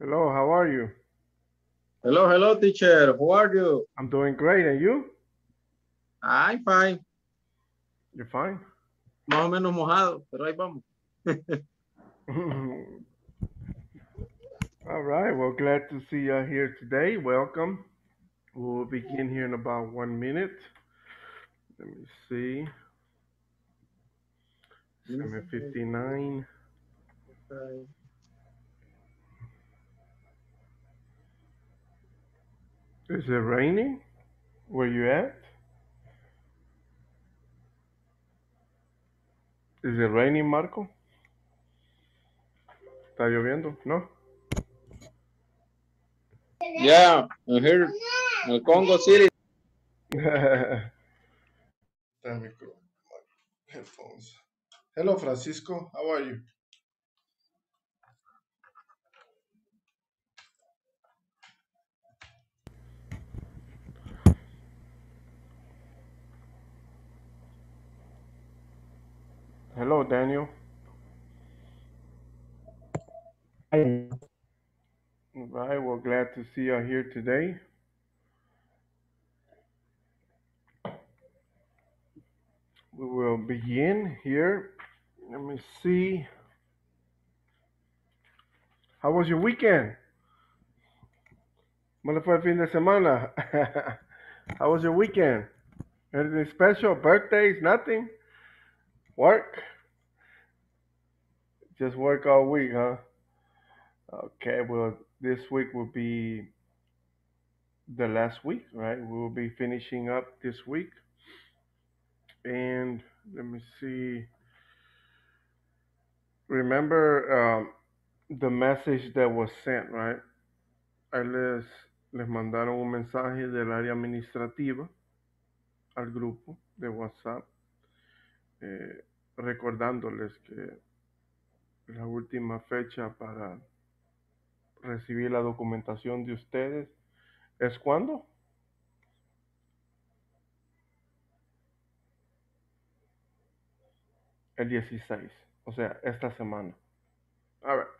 Hello, how are you? Hello, hello, teacher. How are you? I'm doing great, and you? I'm fine. You're fine? Más o menos mojado, pero ahí vamos. All right, well, glad to see you here today. Welcome. We'll begin here in about 1 minute. Let me see. 7:59. Is it raining? Where you at? Is it raining, Marco? ¿Está lloviendo? No? Yeah, I'm here in Congo City. Let me go. Headphones. Hello, Francisco. How are you? Hello, Daniel. All right, well, glad to see you here today. We will begin here. Let me see. How was your weekend? ¿Cómo le fue el fin de semana? How was your weekend? Anything special? Birthdays? Nothing? Work? Just work all week, huh? Okay, well, this week will be the last week, right? We will be finishing up this week. And let me see. Remember the message that was sent, right? Ahí les mandaron un mensaje del área administrativa al grupo de WhatsApp, eh, recordándoles que la última fecha para recibir la documentación de ustedes es cuándo? El 16, o sea, esta semana. A ver,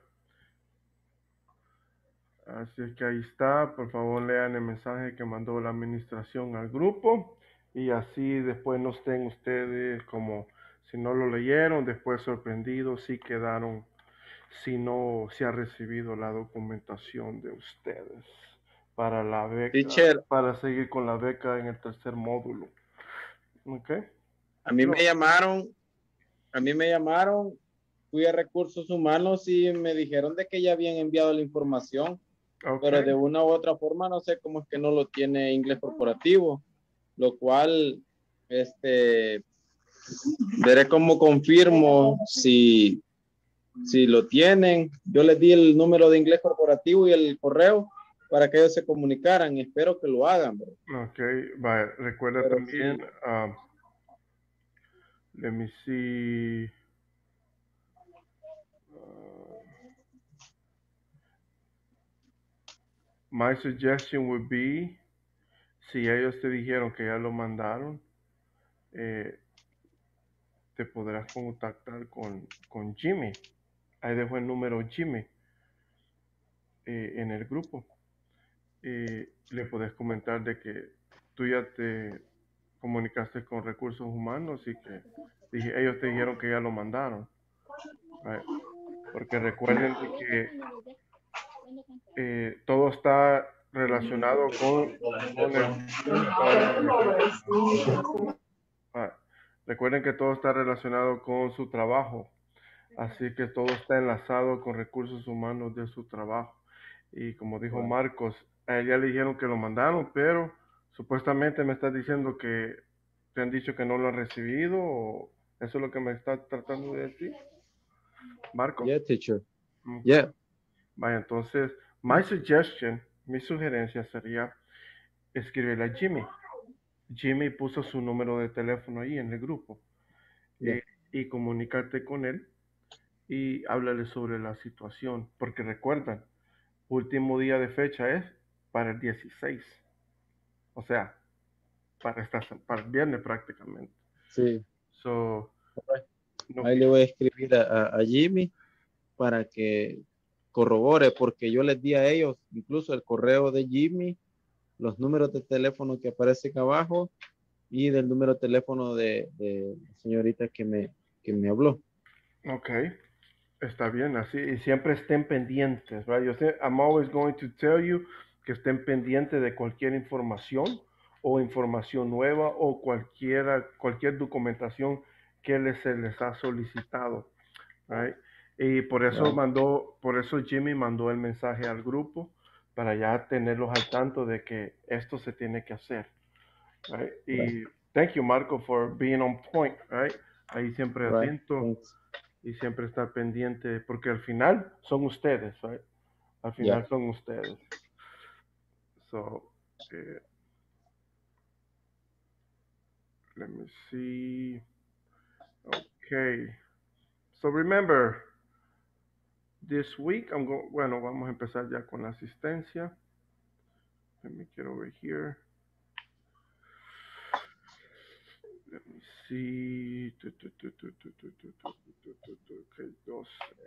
así es que ahí está, por favor lean el mensaje que mandó la administración al grupo y así después no estén ustedes como si no lo leyeron, después sorprendidos si quedaron, si no se ha recibido la documentación de ustedes para la beca, Teacher, para seguir con la beca en el tercer módulo. ¿Ok? a mí No. me llamaron, fui a Recursos Humanos y me dijeron de que ya habían enviado la información, Ok. pero de una u otra forma no sé cómo es que no lo tiene Inglés Corporativo, lo cual, veré cómo confirmo si lo tienen. Yo les di el número de Inglés Corporativo y el correo para que ellos se comunicaran y espero que lo hagan, bro. Ok, vale. Recuerda Pero también, sí, let me see. uh, my suggestion would be, si ellos te dijeron que ya lo mandaron, eh, te podrás contactar con Jimmy. Ahí dejo el número Jimmy en el grupo. Le puedes comentar de que tú ya te comunicaste con recursos humanos y que ellos te dijeron que ya lo mandaron. Right? Porque recuerden de que todo está relacionado con el... ah, recuerden que todo está relacionado con su trabajo, así que todo está enlazado con recursos humanos de su trabajo. Y como dijo Marcos, a él ya le dijeron que lo mandaron, pero supuestamente me estás diciendo que te han dicho que no lo han recibido, o eso es lo que me está tratando de decir, Marco. yeah, teacher. Ok. Yeah. Vaya, entonces, mi sugerencia sería escribirle a Jimmy. Jimmy puso su número de teléfono ahí en el grupo, Yeah. eh, y comunícate con él y háblale sobre la situación, porque recuerdan, último día de fecha es para el 16, o sea, para el viernes prácticamente. Sí. So, no Ahí le voy a escribir a Jimmy para que corrobore, porque yo les di a ellos incluso el correo de Jimmy, los números de teléfono que aparecen abajo y del número de teléfono de la señorita que me habló. Ok, está bien, así, y siempre estén pendientes, right? I'm always going to tell you que estén pendientes de cualquier información o información nueva o cualquier documentación que se les ha solicitado, right? Y por eso Jimmy mandó el mensaje al grupo para ya tenerlos al tanto de que esto se tiene que hacer, right? Y thank you, Marco, for being on point, right? Ahí siempre Right. atento Thanks. y siempre estar pendiente, porque al final son ustedes, right? Al final son ustedes. So, let me see. Okay. So remember, this week bueno, vamos a empezar ya con la asistencia. Let me get over here. Let me see. Okay, dos.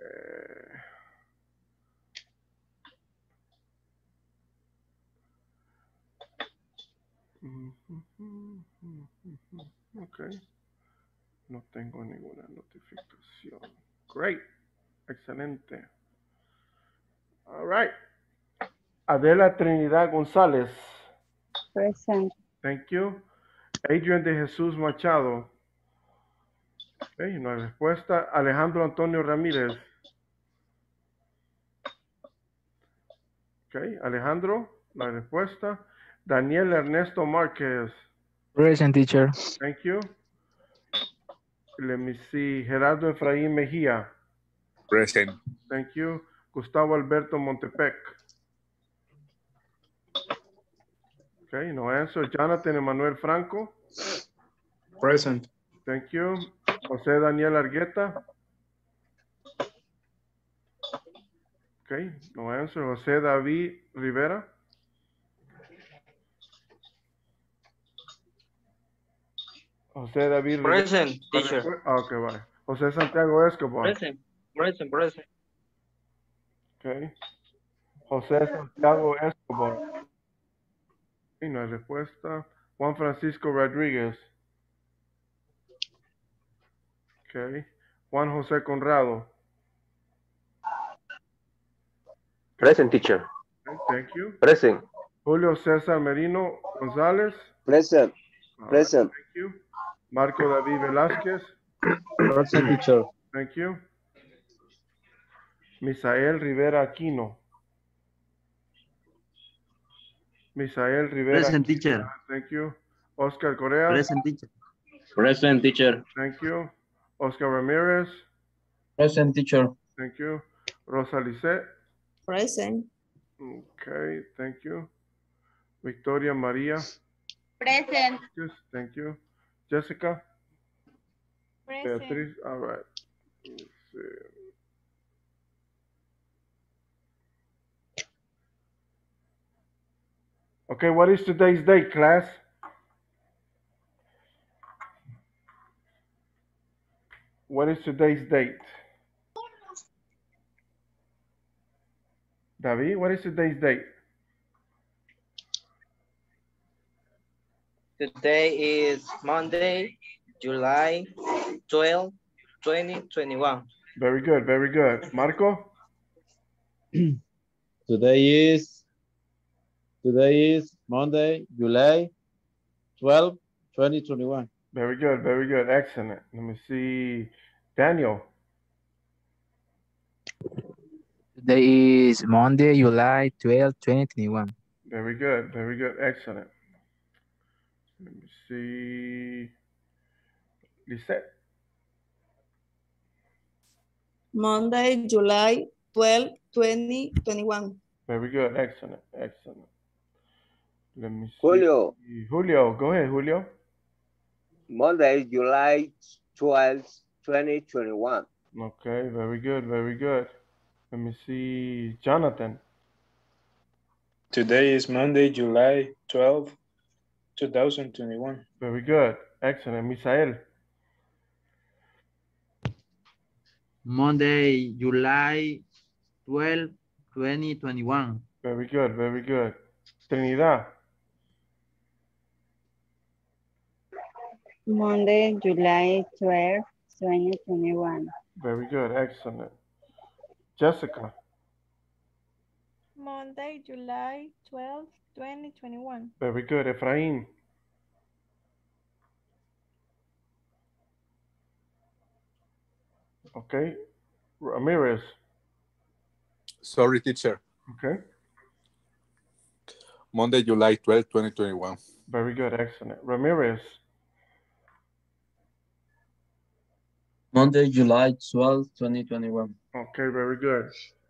Okay. No tengo ninguna notificación. Great. Excelente. All right. Adela Trinidad González. Present. Thank you. Adrian de Jesús Machado. Okay, no hay respuesta. Alejandro Antonio Ramírez. Okay, Alejandro, no hay respuesta. Daniel Ernesto Márquez. Present, teacher. Thank you. Let me see. Gerardo Efraín Mejía. Present. Thank you. Gustavo Alberto Montepec. Okay, no answer. Jonathan Emanuel Franco. Present. Thank you. José Daniel Argueta. Okay, no answer. José David Rivera. José David Rivera. Present, teacher. Okay, vale. José Santiago Escobar. Present, present, present. Okay. José Santiago Escobar. Y no hay respuesta. Juan Francisco Rodríguez. Okay. Juan José Conrado. Present, teacher. Okay, thank you. Present. Julio César Merino González. Present. All right, Present. thank you. Marco David Velázquez. Present, teacher. Thank you. Misael Rivera Aquino. Misael Rivera. Present, teacher. Thank you. Oscar Correa. Present, teacher. Present, teacher. Thank you. Oscar Ramirez. Present, teacher. Thank you. Rosa Lisset. Present. Okay, thank you. Victoria María. Present. Yes, thank you. Jessica. Present. Beatriz. All right. Let's see. Okay, what is today's date, class? What is today's date? David, what is today's date? Today is Monday, July 12, 2021. Very good, very good. Marco? Today is Monday, July 12, 2021. Very good, very good. Excellent. Let me see. Daniel? Today is Monday, July 12, 2021. Very good, very good. Excellent. Let me see. Lisette? Monday, July 12, 2021. Very good. Excellent, excellent. Let me see. Julio. Julio, go ahead, Julio. Monday, July 12, 2021. Okay, very good, very good. Let me see. Jonathan? Today is Monday, July 12, 2021. Very good. Excellent. Misael? Monday, July 12, 20, 21. Very good, very good. Trinidad. Monday, July 12, 2021. Very good, excellent. Jessica. Monday, July 12, 2021. Very good. Efraín. Okay. Ramirez. Sorry, teacher. Okay. Monday, July 12, 2021. Very good, excellent. Ramirez. Monday, July 12, 2021. Okay, very good.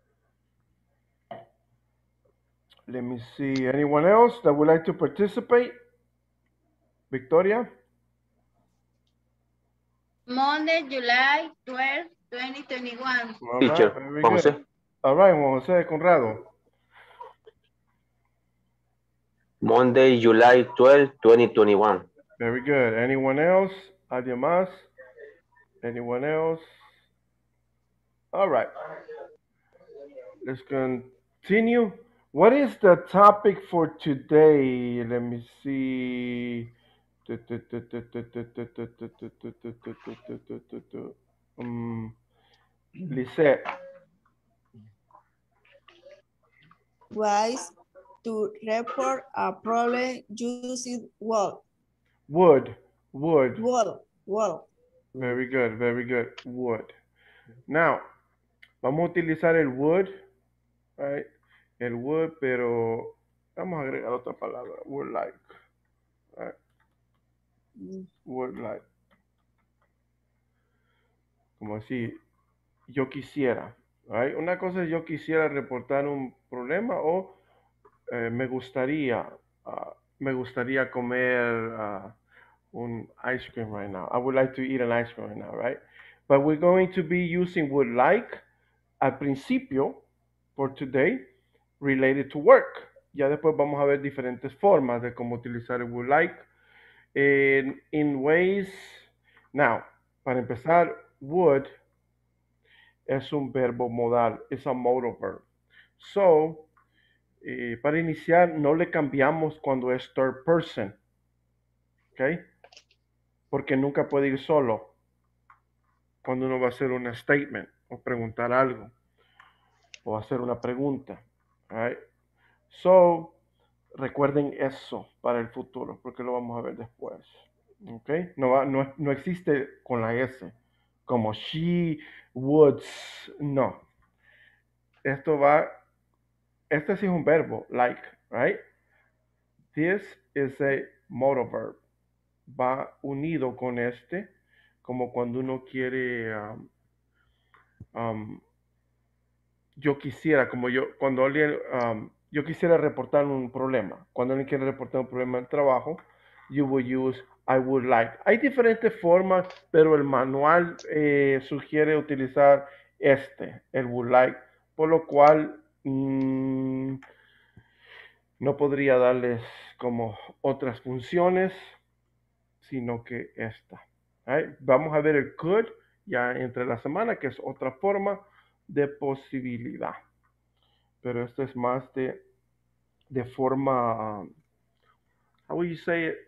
Let me see. Anyone else that would like to participate? Victoria? Monday, July 12, 2021. All Teacher, right, very Juan good. José. All right, Juan José Conrado. Monday, July 12, 2021. Very good. Anyone else? ¿Alguien más? Anyone else? All right. Let's continue. What is the topic for today? Let me see. Lisette. Ways to report a problem using word. Wood. Word. Very good, very good. Wood. Now, vamos a utilizar el would, right? El would, pero vamos a agregar otra palabra. Would like. Right? Would like. Como decir, yo quisiera. Right? Una cosa es yo quisiera reportar un problema o me gustaría comer un ice cream right now. I would like to eat an ice cream right now, right? But we're going to be using would like al principio for today related to work. Ya después vamos a ver diferentes formas de cómo utilizar el would like in ways. Now, para empezar, would es un verbo modal, es a modal verb. So, para iniciar, no le cambiamos cuando es third person. ¿Ok? Porque nunca puede ir solo cuando uno va a hacer un statement o preguntar algo o hacer una pregunta. Right? So, recuerden eso para el futuro porque lo vamos a ver después. ¿Ok? No existe con la S como she, would, no. Este sí es un verbo, like, right? This is a modal verb. Va unido con este, como cuando uno quiere, yo quisiera, cuando alguien, yo quisiera reportar un problema. Cuando alguien quiere reportar un problema en trabajo, you will use I would like. Hay diferentes formas, pero el manual sugiere utilizar el would like, por lo cual no podría darles como otras funciones, sino que esta. Right? Vamos a ver el could ya entre la semana, que es otra forma de posibilidad. Pero esto es más de forma, how would you say it?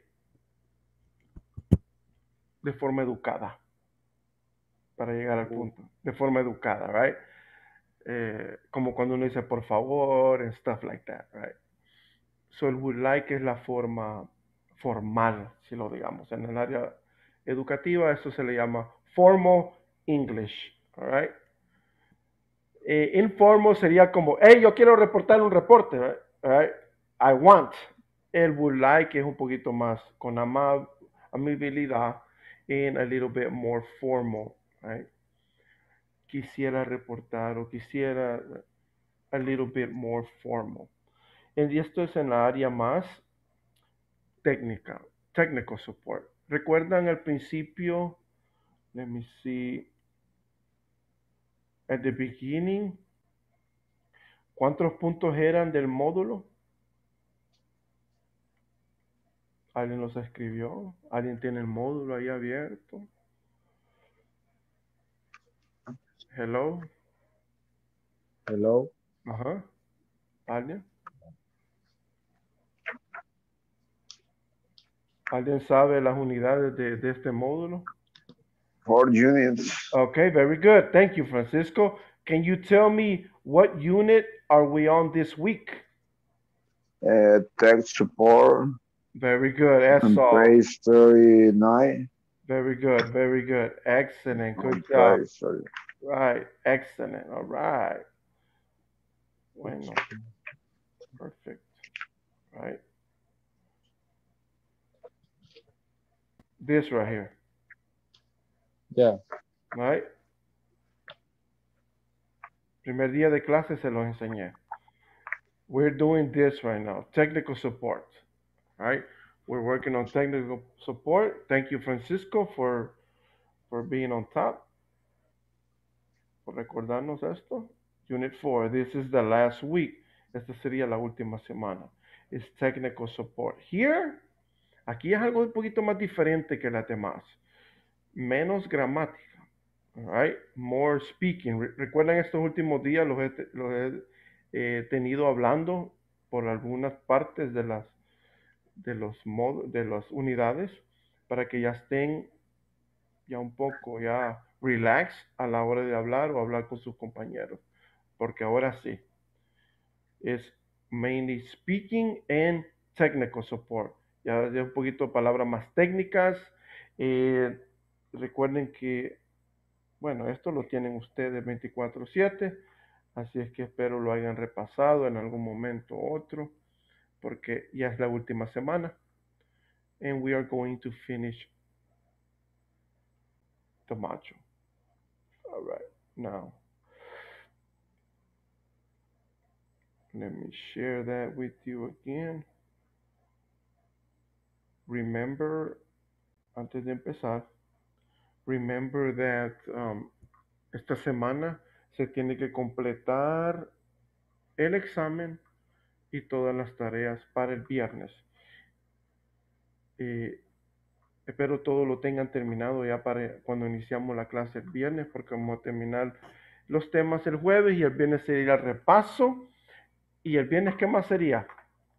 De forma educada. Para llegar al punto. De forma educada, right? Como cuando uno dice por favor and stuff like that, right? So el would like es la forma formal, si lo digamos. En el área educativa eso se le llama formal English, all right? Informal sería como, hey, yo quiero reportar un reporte, right? All right? I want. El would like es un poquito más con amabilidad and a little bit more formal, right? Quisiera reportar o quisiera a little bit more formal. Y esto es en la área más técnica, technical support. ¿Recuerdan al principio? Let me see. At the beginning, ¿cuántos puntos eran del módulo? ¿Alguien los escribió? ¿Alguien tiene el módulo ahí abierto? Hello. Hello. Ajá. ¿Alguien? ¿Alguien sabe las unidades de este módulo? 4 units. Okay, very good. Thank you, Francisco. Can you tell me what unit are we on this week? Tech support. Very good. And Eso. page 39. Very good. Very good. Excellent. Good And job. page 30. Right. Excellent. All right. Bueno. Perfect. Right. This right here. Yeah. Right. Primer día de clase se los enseñé. We're doing this right now. Technical support. Right. We're working on technical support. Thank you, Francisco, for being on top. Por recordarnos esto. Unit 4. This is the last week. Esta sería la última semana. It's technical support. Here, aquí es algo un poquito más diferente que las demás. Menos gramática. All right? More speaking. Recuerden estos últimos días los he tenido hablando por algunas partes de las unidades para que ya estén ya un poco ya relax a la hora de hablar o hablar con sus compañeros, porque ahora sí es mainly speaking and technical support, ya un poquito palabras más técnicas. Recuerden que bueno, esto lo tienen ustedes 24/7, así es que espero lo hayan repasado en algún momento u otro, porque ya es la última semana and we are going to finish the module. All right, now let me share that with you again. Remember, antes de empezar, remember that esta semana se tiene que completar el examen y todas las tareas para el viernes. Espero todo lo tengan terminado ya para cuando iniciamos la clase el viernes, porque vamos a terminar los temas el jueves y el viernes sería el repaso. ¿Y el viernes qué más sería?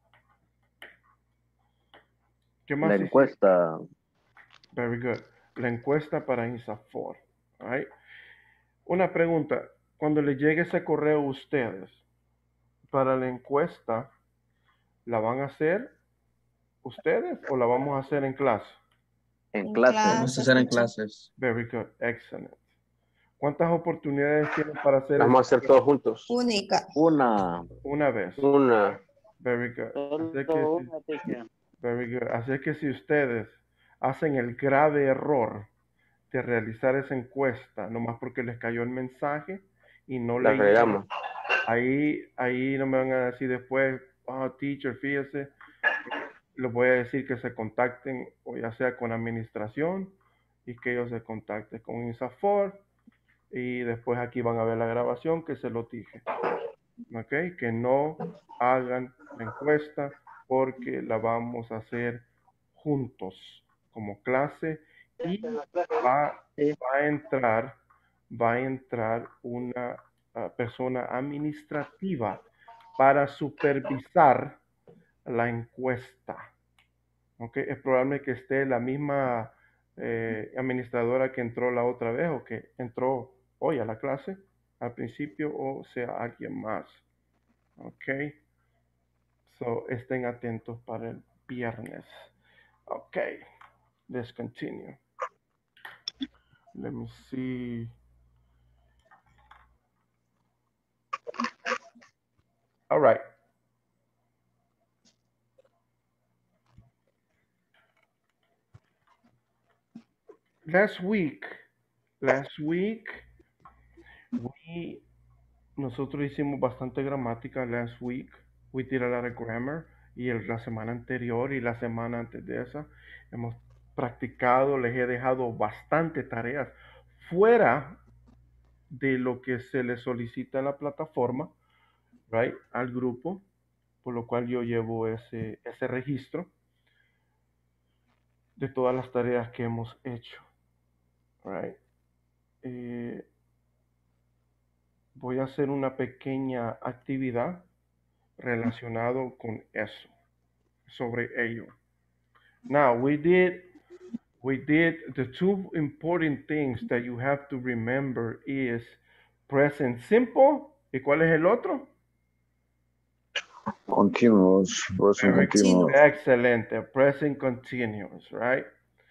¿Qué más? La encuesta. Very good. La encuesta para INSAFORP. All right. Una pregunta. Cuando les llegue ese correo a ustedes, para la encuesta, ¿la van a hacer ustedes o la vamos a hacer en clase? En clase. Vamos a hacer en clases. Very good. Excellent. ¿Cuántas oportunidades tienen para hacer Vamos a hacer todos juntos. Única. Una vez? Una. Very good. Solo una, Very good. Así que si ustedes hacen el grave error de realizar esa encuesta, nomás porque les cayó el mensaje y no La leyeron, regamos. ahí no me van a decir después, oh, teacher, fíjese, les voy a decir que se contacten o ya sea con administración y que ellos se contacten con INSAFORP y después aquí van a ver la grabación que se lo dije. ¿Ok? Que no hagan la encuesta porque la vamos a hacer juntos como clase y va a entrar una persona administrativa para supervisar la encuesta. ¿Ok? Es probable que esté la misma administradora que entró la otra vez o que entró hoy a la clase al principio o sea alguien más. Ok. So, estén atentos para el viernes. Ok. Let's continue. Let me see. All right. Last week, nosotros hicimos bastante gramática last week. We did a lot of grammar. Y la semana anterior y la semana antes de esa hemos practicado, les he dejado bastante tareas fuera de lo que se les solicita en la plataforma, right, al grupo, por lo cual yo llevo ese registro de todas las tareas que hemos hecho, right. voy a hacer una pequeña actividad relacionado con eso, sobre ello. Now, we did the two important things that you have to remember is present simple. ¿Y cuál es el otro? Continuous, present Very continuous. excelente. Present continuous, right?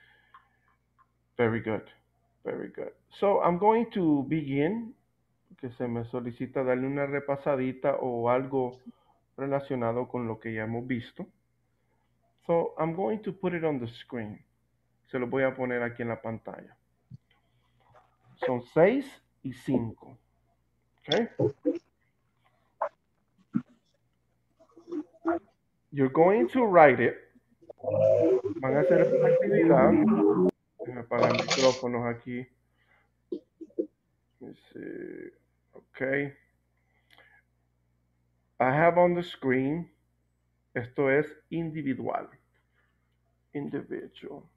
Very good. Very good. So I'm going to begin, que se me solicita darle una repasadita o algo relacionado con lo que ya hemos visto. So I'm going to put it on the screen. Se lo voy a poner aquí en la pantalla. Son 6 y 5. Okay? You're going to write it. Van a hacer esta actividad. Déjame apagar micrófonos aquí. Let's see. Okay. I have on the screen. Esto es individual. Individual.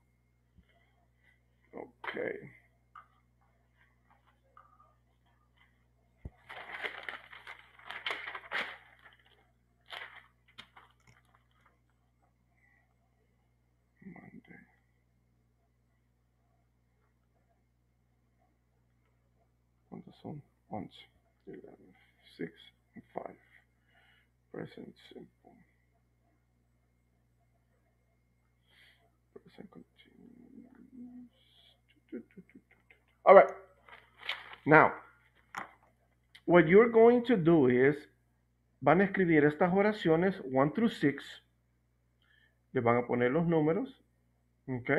Okay. Monday. ¿Cuántos son? 11, 11, 6, and 5. Present simple. Present continuous. All right. Now, what you're going to do is, van a escribir estas oraciones 1 through 6. Le van a poner los números. Ok.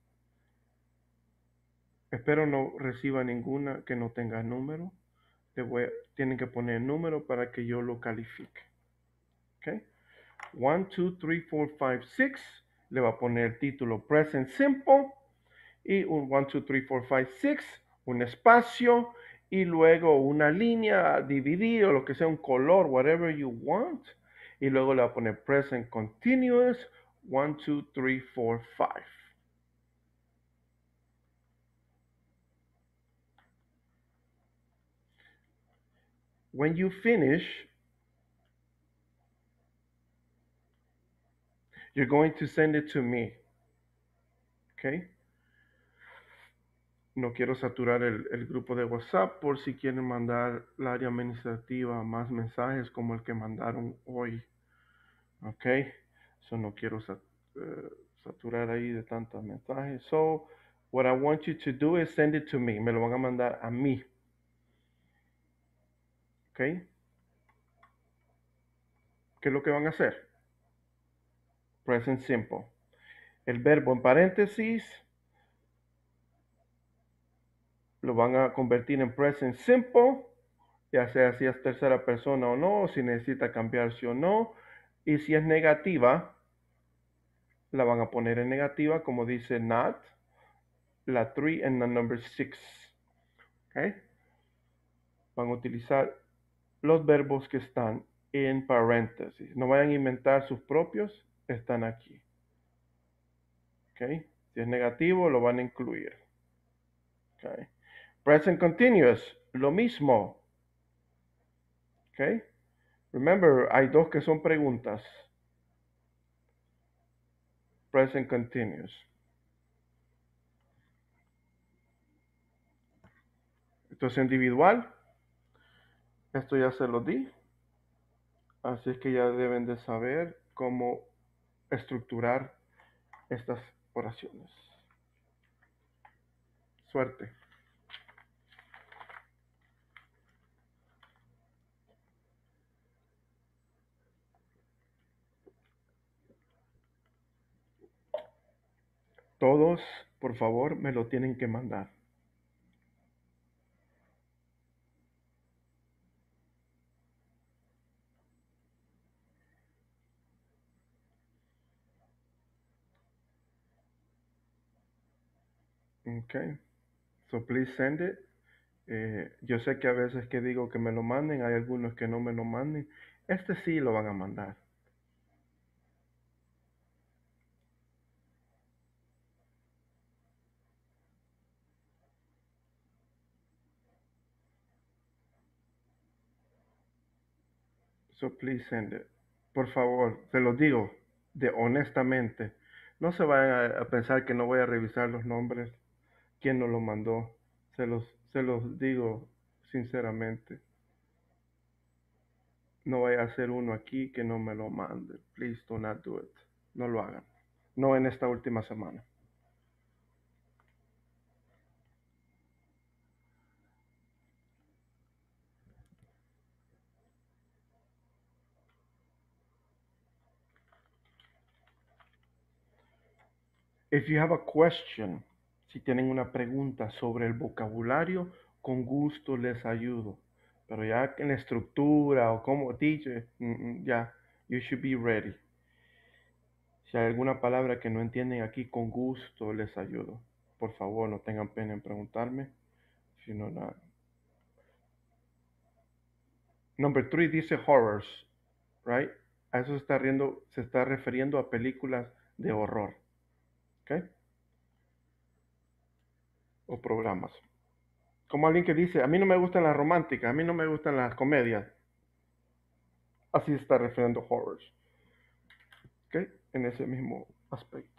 Espero no reciba ninguna que no tenga número. Tienen que poner número para que yo lo califique. Ok. 1, 2, 3, 4, 5, 6. Le va a poner el título Present Simple. Y un 1, 2, 3, 4, 5, 6. Un espacio. Y luego una línea dividida o lo que sea, un color, whatever you want. Y luego le va a poner Present Continuous. 1, 2, 3, 4, 5. When you finish, you're going to send it to me. Okay? No quiero saturar el grupo de WhatsApp por si quieren mandar al área administrativa más mensajes como el que mandaron hoy. Okay? So no quiero saturar ahí de tantos mensajes. So what I want you to do is send it to me. Me lo van a mandar a mí. Okay? ¿Qué es lo que van a hacer? Present simple. El verbo en paréntesis lo van a convertir en present simple, ya sea si es tercera persona o no, si necesita cambiarse o no. Y si es negativa, la van a poner en negativa, como dice not, la 3 and the number 6. Okay? Van a utilizar los verbos que están en paréntesis. No vayan a inventar sus propios, están aquí. Okay? Si es negativo, lo van a incluir. Okay? Present continuous, lo mismo. Okay? Remember, hay dos que son preguntas. Present continuous. Esto es individual. Esto ya se lo di. Así es que ya deben de saber cómo estructurar estas oraciones. Suerte. Todos, por favor, me lo tienen que mandar. Okay. So please send it. Yo sé que a veces que digo que me lo manden, hay algunos que no me lo manden. Este sí lo van a mandar. So please send it. Por favor, se los digo de honestamente. No se vayan a pensar que no voy a revisar los nombres. ¿Quién nos lo mandó? Se los digo sinceramente. No vaya a ser uno aquí que no me lo mande. Please do not do it. No lo hagan. No en esta última semana. If you have a question, si tienen una pregunta sobre el vocabulario, con gusto les ayudo. Pero ya en la estructura o como teacher, ya, you should be ready. Si hay alguna palabra que no entienden aquí, con gusto les ayudo. Por favor, no tengan pena en preguntarme. Si no, nada. Number 3 dice horrors, right? A eso se está refiriendo a películas de horror. ¿Ok? O programas. Como alguien que dice, a mí no me gustan las románticas, a mí no me gustan las comedias. Así se está refiriendo horrors. ¿Ok? En ese mismo aspecto.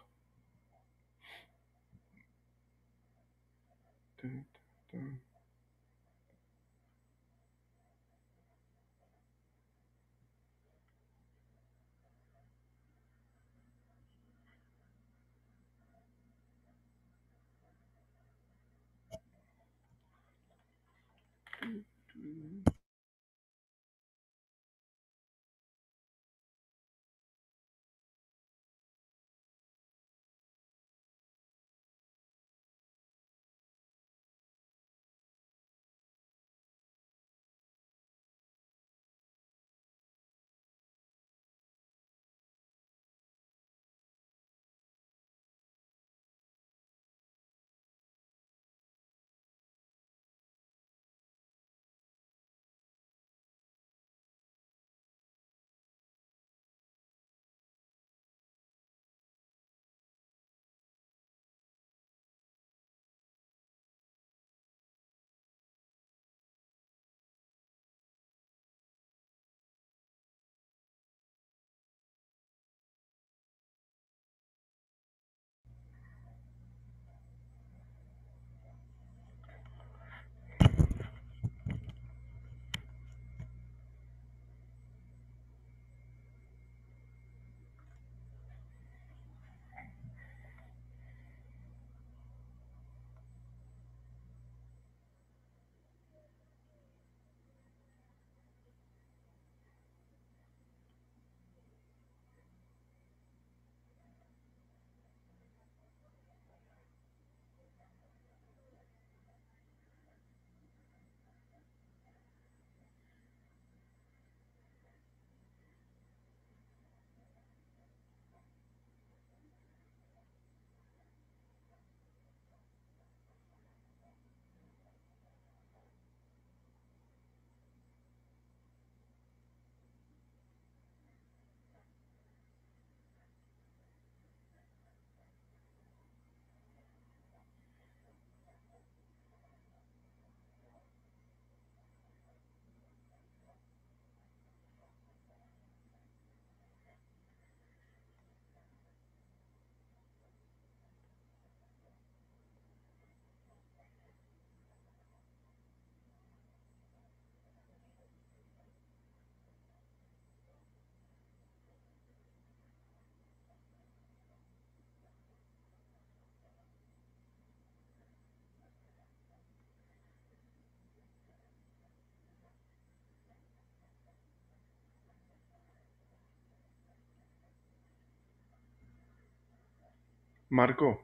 Marco,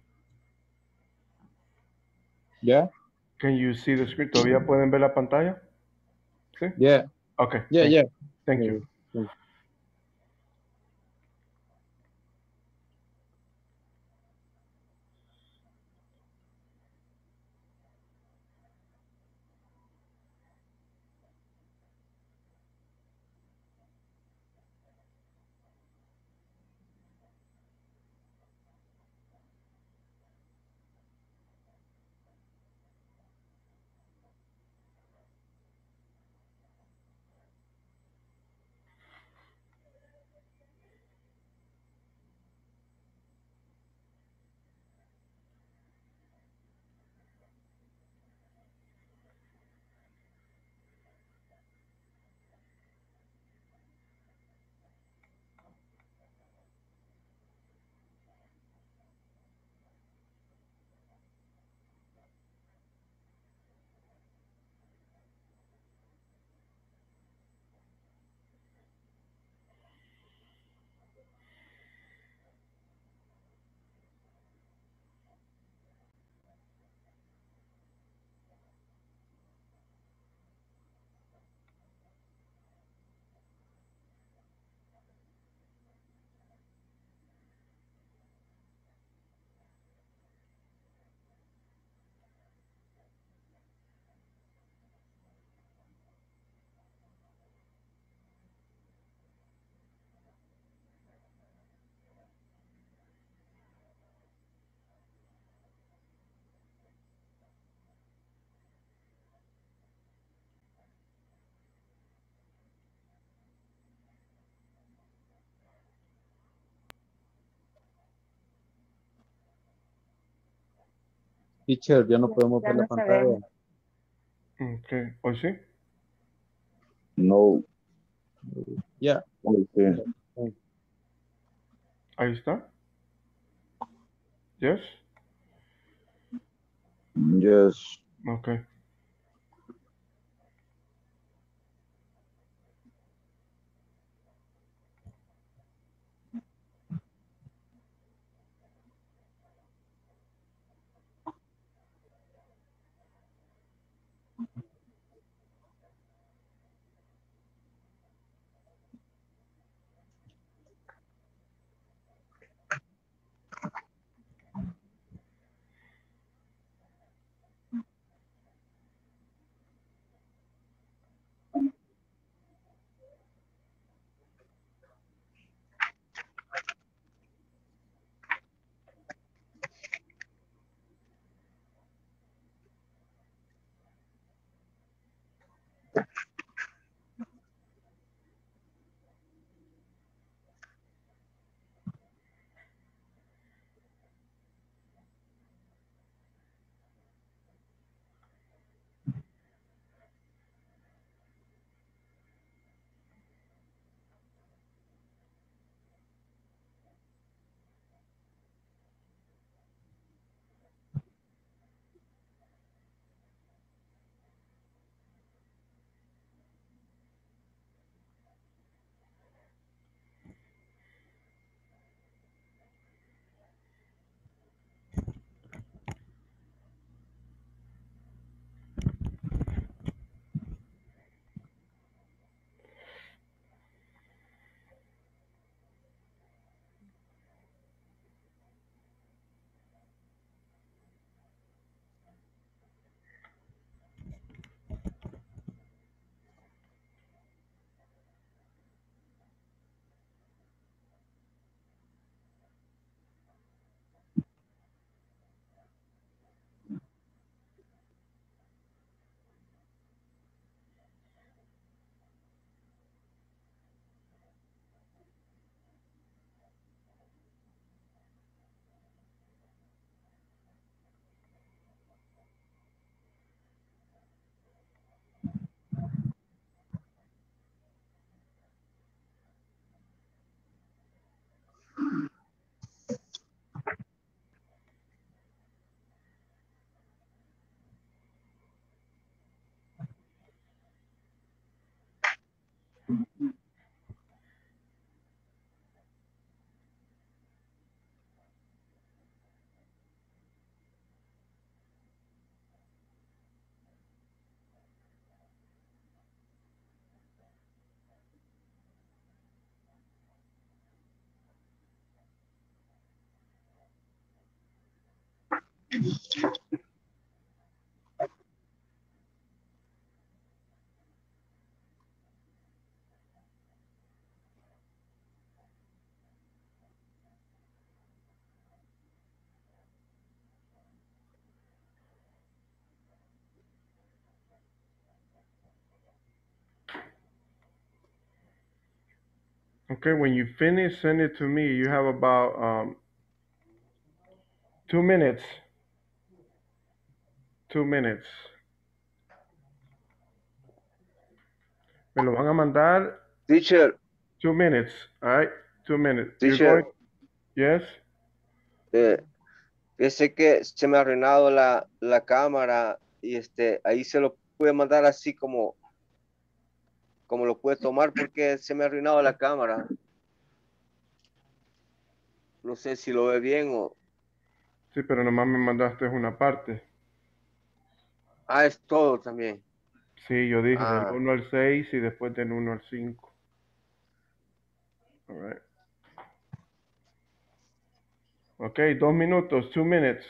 Yeah. can you see the screen? ¿Todavía pueden ver la pantalla? ¿Sí? Yeah. Okay. Yeah. Thank you. Teacher, ya no podemos Ya ver la no pantalla. sabemos. Ok, ¿hoy sí? No. Ya. Okay. Ahí está. Yes. Yes. Ok. Okay, when you finish, send it to me. You have about 2 minutes. 2 minutes. Me lo van a mandar. Teacher, 2 minutes. All right, 2 minutes. You're teacher, going. Yes. fíjese que se me ha arruinado la cámara y ahí se lo puede mandar así como lo puede tomar porque se me ha arruinado la cámara. No sé si lo ve bien o... Sí, pero nomás me mandaste una parte. Ah, es todo también. Sí, yo dije del Ah, 1 al 6 y después del 1 al 5. All right. Okay, 2 minutos. 2 minutes.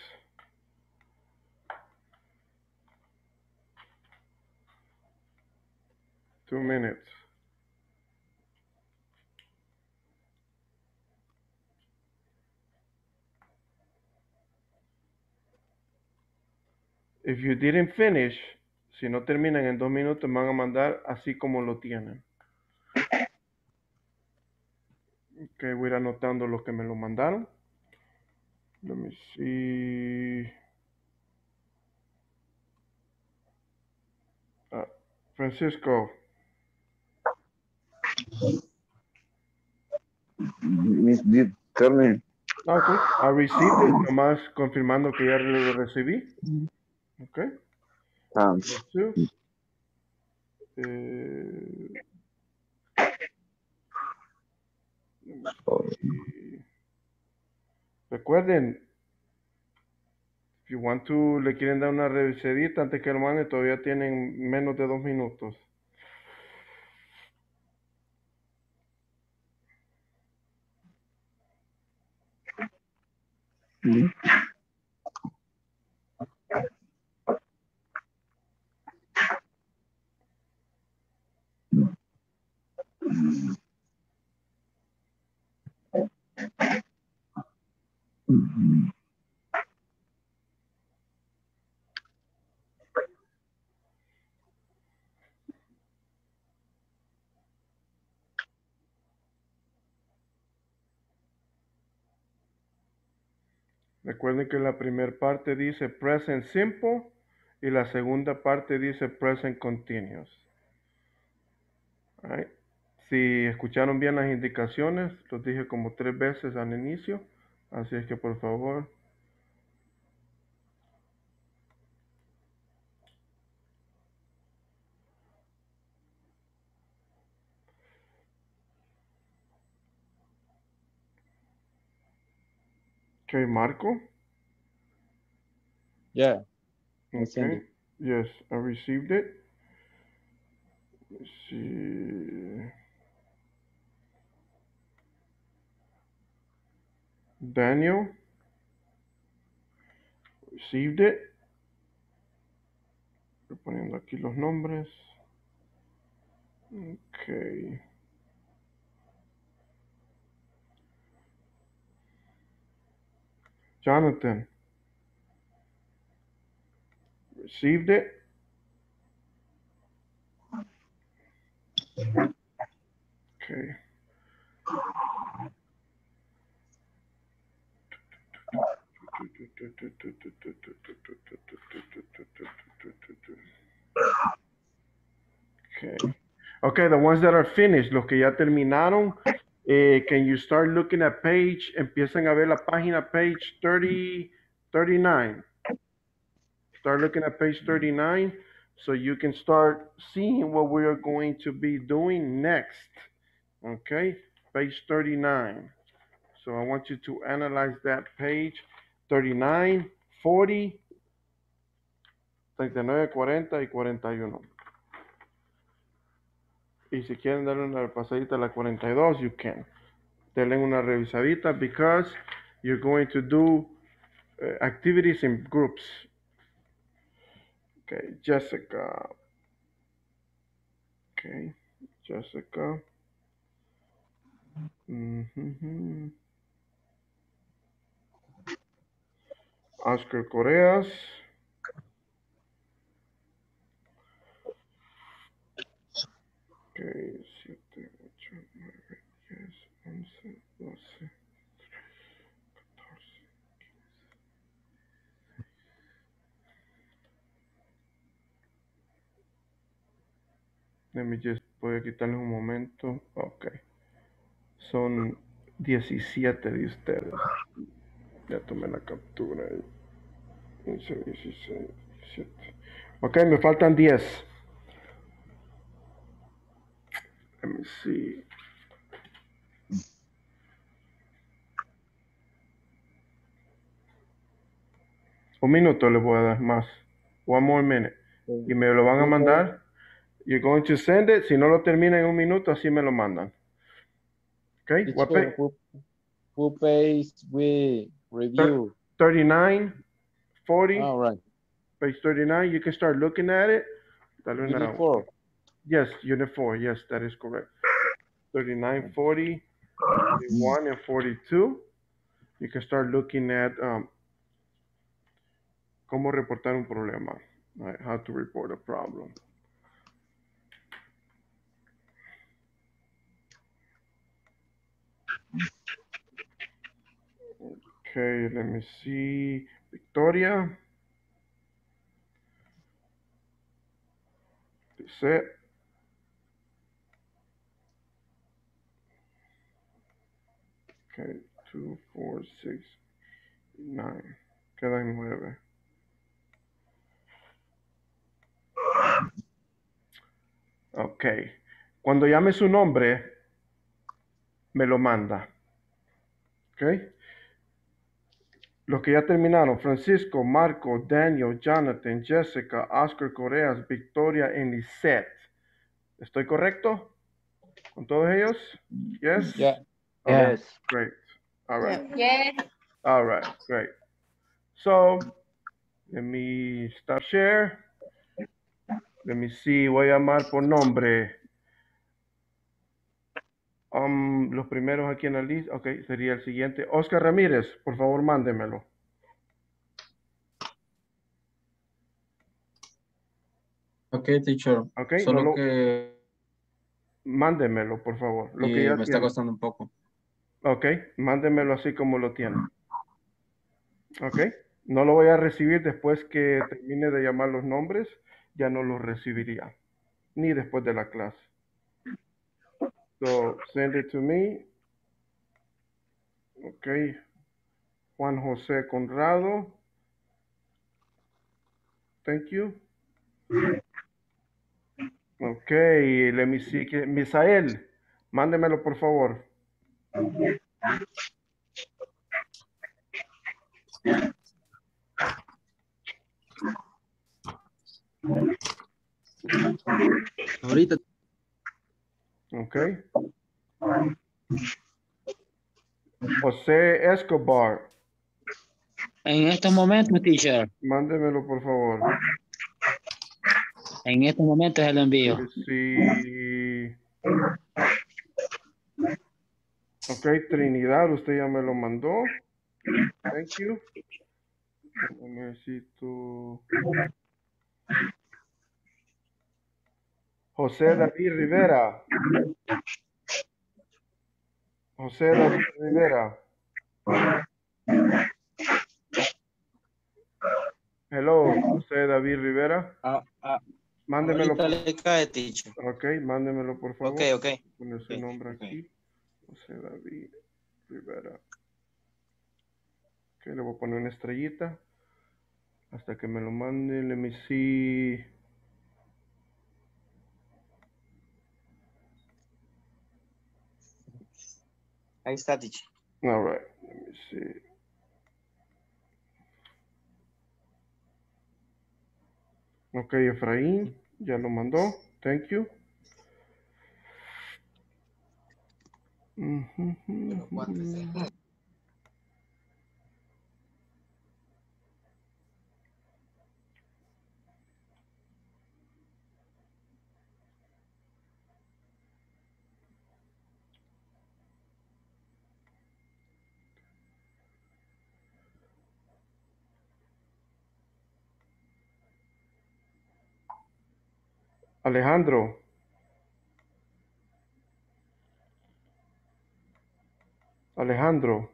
Two minutes. If you didn't finish, si no terminan en 2 minutos, me van a mandar así como lo tienen. Ok, voy a ir anotando los que me lo mandaron. Let me see. Francisco. Miss did tell me. Okay. I received it. Nomás confirmando que ya lo recibí. Okay. Thanks. Two. Recuerden, if you want to, le quieren dar una revisadita antes que lo mande, todavía tienen menos de 2 minutos. Recuerden que la primera parte dice present simple y la segunda parte dice present continuous. Alright. Si escucharon bien las indicaciones, los dije como 3 veces al inicio, así es que por favor. Okay, Marco. Yeah. Okay. Yes, I received it. Let's see. Daniel received it. Estoy poniendo aquí los nombres. Okay. Jonathan received it. Okay. Okay, the ones that are finished, los que ya terminaron, can you start looking at page, empiezan a ver la página page 39. Start looking at page 39 so you can start seeing what we are going to be doing next. Okay, page 39. So I want you to analyze that page 39, 40, 39, 40 y 41. Y si quieren darle una pasadita a la 42, you can. Denle una revisadita because you're going to do activities in groups. Okay, Jessica. Okay, Jessica. Oscar Correas. Okay, 7, 8, 9, 10, 11, 12, 14. Let me just, voy a quitarles un momento. Ok. Son 17 de ustedes. Ya tomé la captura. 15, 16, 17. Ok, me faltan 10. Let me see. Un minuto le voy a dar más. One more minute. Y me lo van a mandar. You're going to send it. Si no lo termina en un minuto, así me lo mandan. Okay. What page? Who pays we review? 39, 40. All right. Page 39. You can start looking at it. Unit 4. Yes, unit 4. Yes, that is correct. 39, 40, 41, and 42. You can start looking at cómo reportar un problema. Right, how to report a problem. Okay, let me see. Victoria. José. Okay, 2, 4, 6, 9. Quedan 9. Ok. Cuando llame su nombre, me lo manda. Ok. Los que ya terminaron, Francisco, Marco, Daniel, Jonathan, Jessica, Oscar Correas, Victoria y Lisette. ¿Estoy correcto? ¿Con todos ellos? Yes? Yeah. Okay, Yes. great. All right. Yes. All right, great. So, let me stop share. Let me see, voy a llamar por nombre. Los primeros aquí en la lista, ok, sería el siguiente. Oscar Ramírez, por favor, mándemelo. Ok, teacher. Ok, Solo que mándemelo, por favor. Lo que ya me está tiene. costando un poco. Ok, mándemelo así como lo tiene. Ok, no lo voy a recibir después que termine de llamar los nombres, ya no los recibiría, ni después de la clase. So, send it to me. Ok, Juan José Conrado. Thank you. Ok, let me see. Misael, mándemelo por favor. Ahorita. Ok. José Escobar, En estos momentos, teacher. mándemelo por favor. En estos momentos se lo envío. Let me see. Ok, Trinidad, usted ya me lo mandó. Thank you. Necesito. José David Rivera. José David Rivera. Hello, José David Rivera. Mándemelo. Ahorita le cae, teacher. Ok, mándemelo por favor. Ok. Poner su nombre Ok. aquí. José David Rivera. Ok, le voy a poner una estrellita. Hasta que me lo mande. Let me see. Ahí está, teacher. All right, let me see. Ok, Efraín, ya lo mandó. Thank you. Alejandro. Alejandro.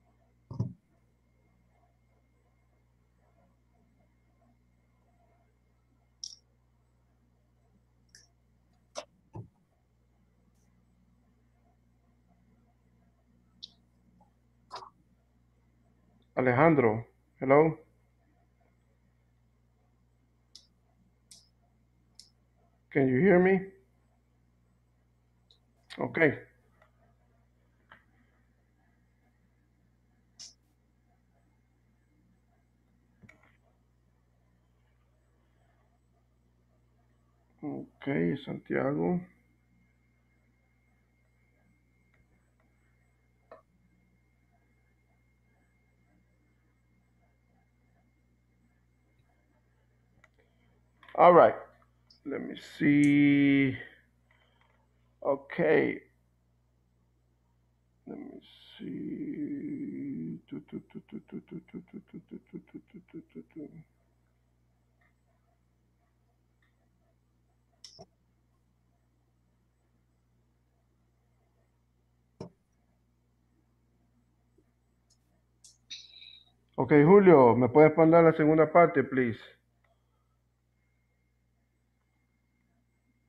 Alejandro. Hello. Can you hear me? Okay. Okay, Santiago. All right. Let me see. Okay. Let me see. Okay, Julio, ¿me puedes poner la segunda parte, please?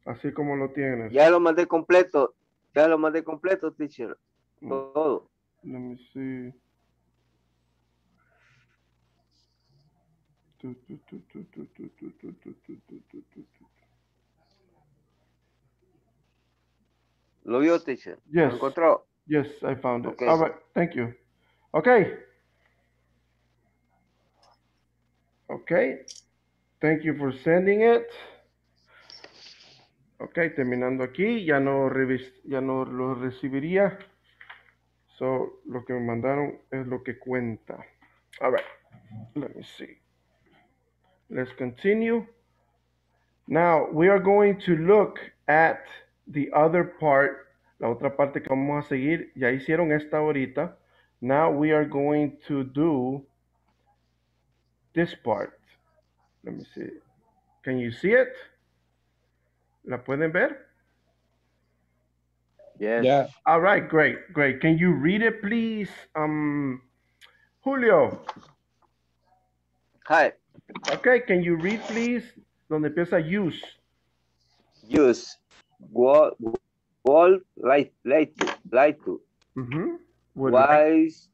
Así como lo tienes. Ya lo mandé completo. Ya lo mandé completo, teacher. Todo. Let me see. ¿Lo vio, teacher? Yes. ¿Lo encontró? Yes, I found it. Okay. All right, thank you. Okay. Okay. Thank you for sending it. Okay, terminando aquí, ya no lo recibiría. So, lo que me mandaron es lo que cuenta. All right, let me see. Let's continue. Now, we are going to look at the other part, la otra parte que vamos a seguir. Ya hicieron esta ahorita. Now, we are going to do this part. Let me see. Can you see it? ¿La pueden ver? Yes. Yeah. All right, great, great. Can you read it, please? Julio. Hi. Okay, can you read, please? Donde empieza use. Use. Wall, light to. Mm-hmm. Ways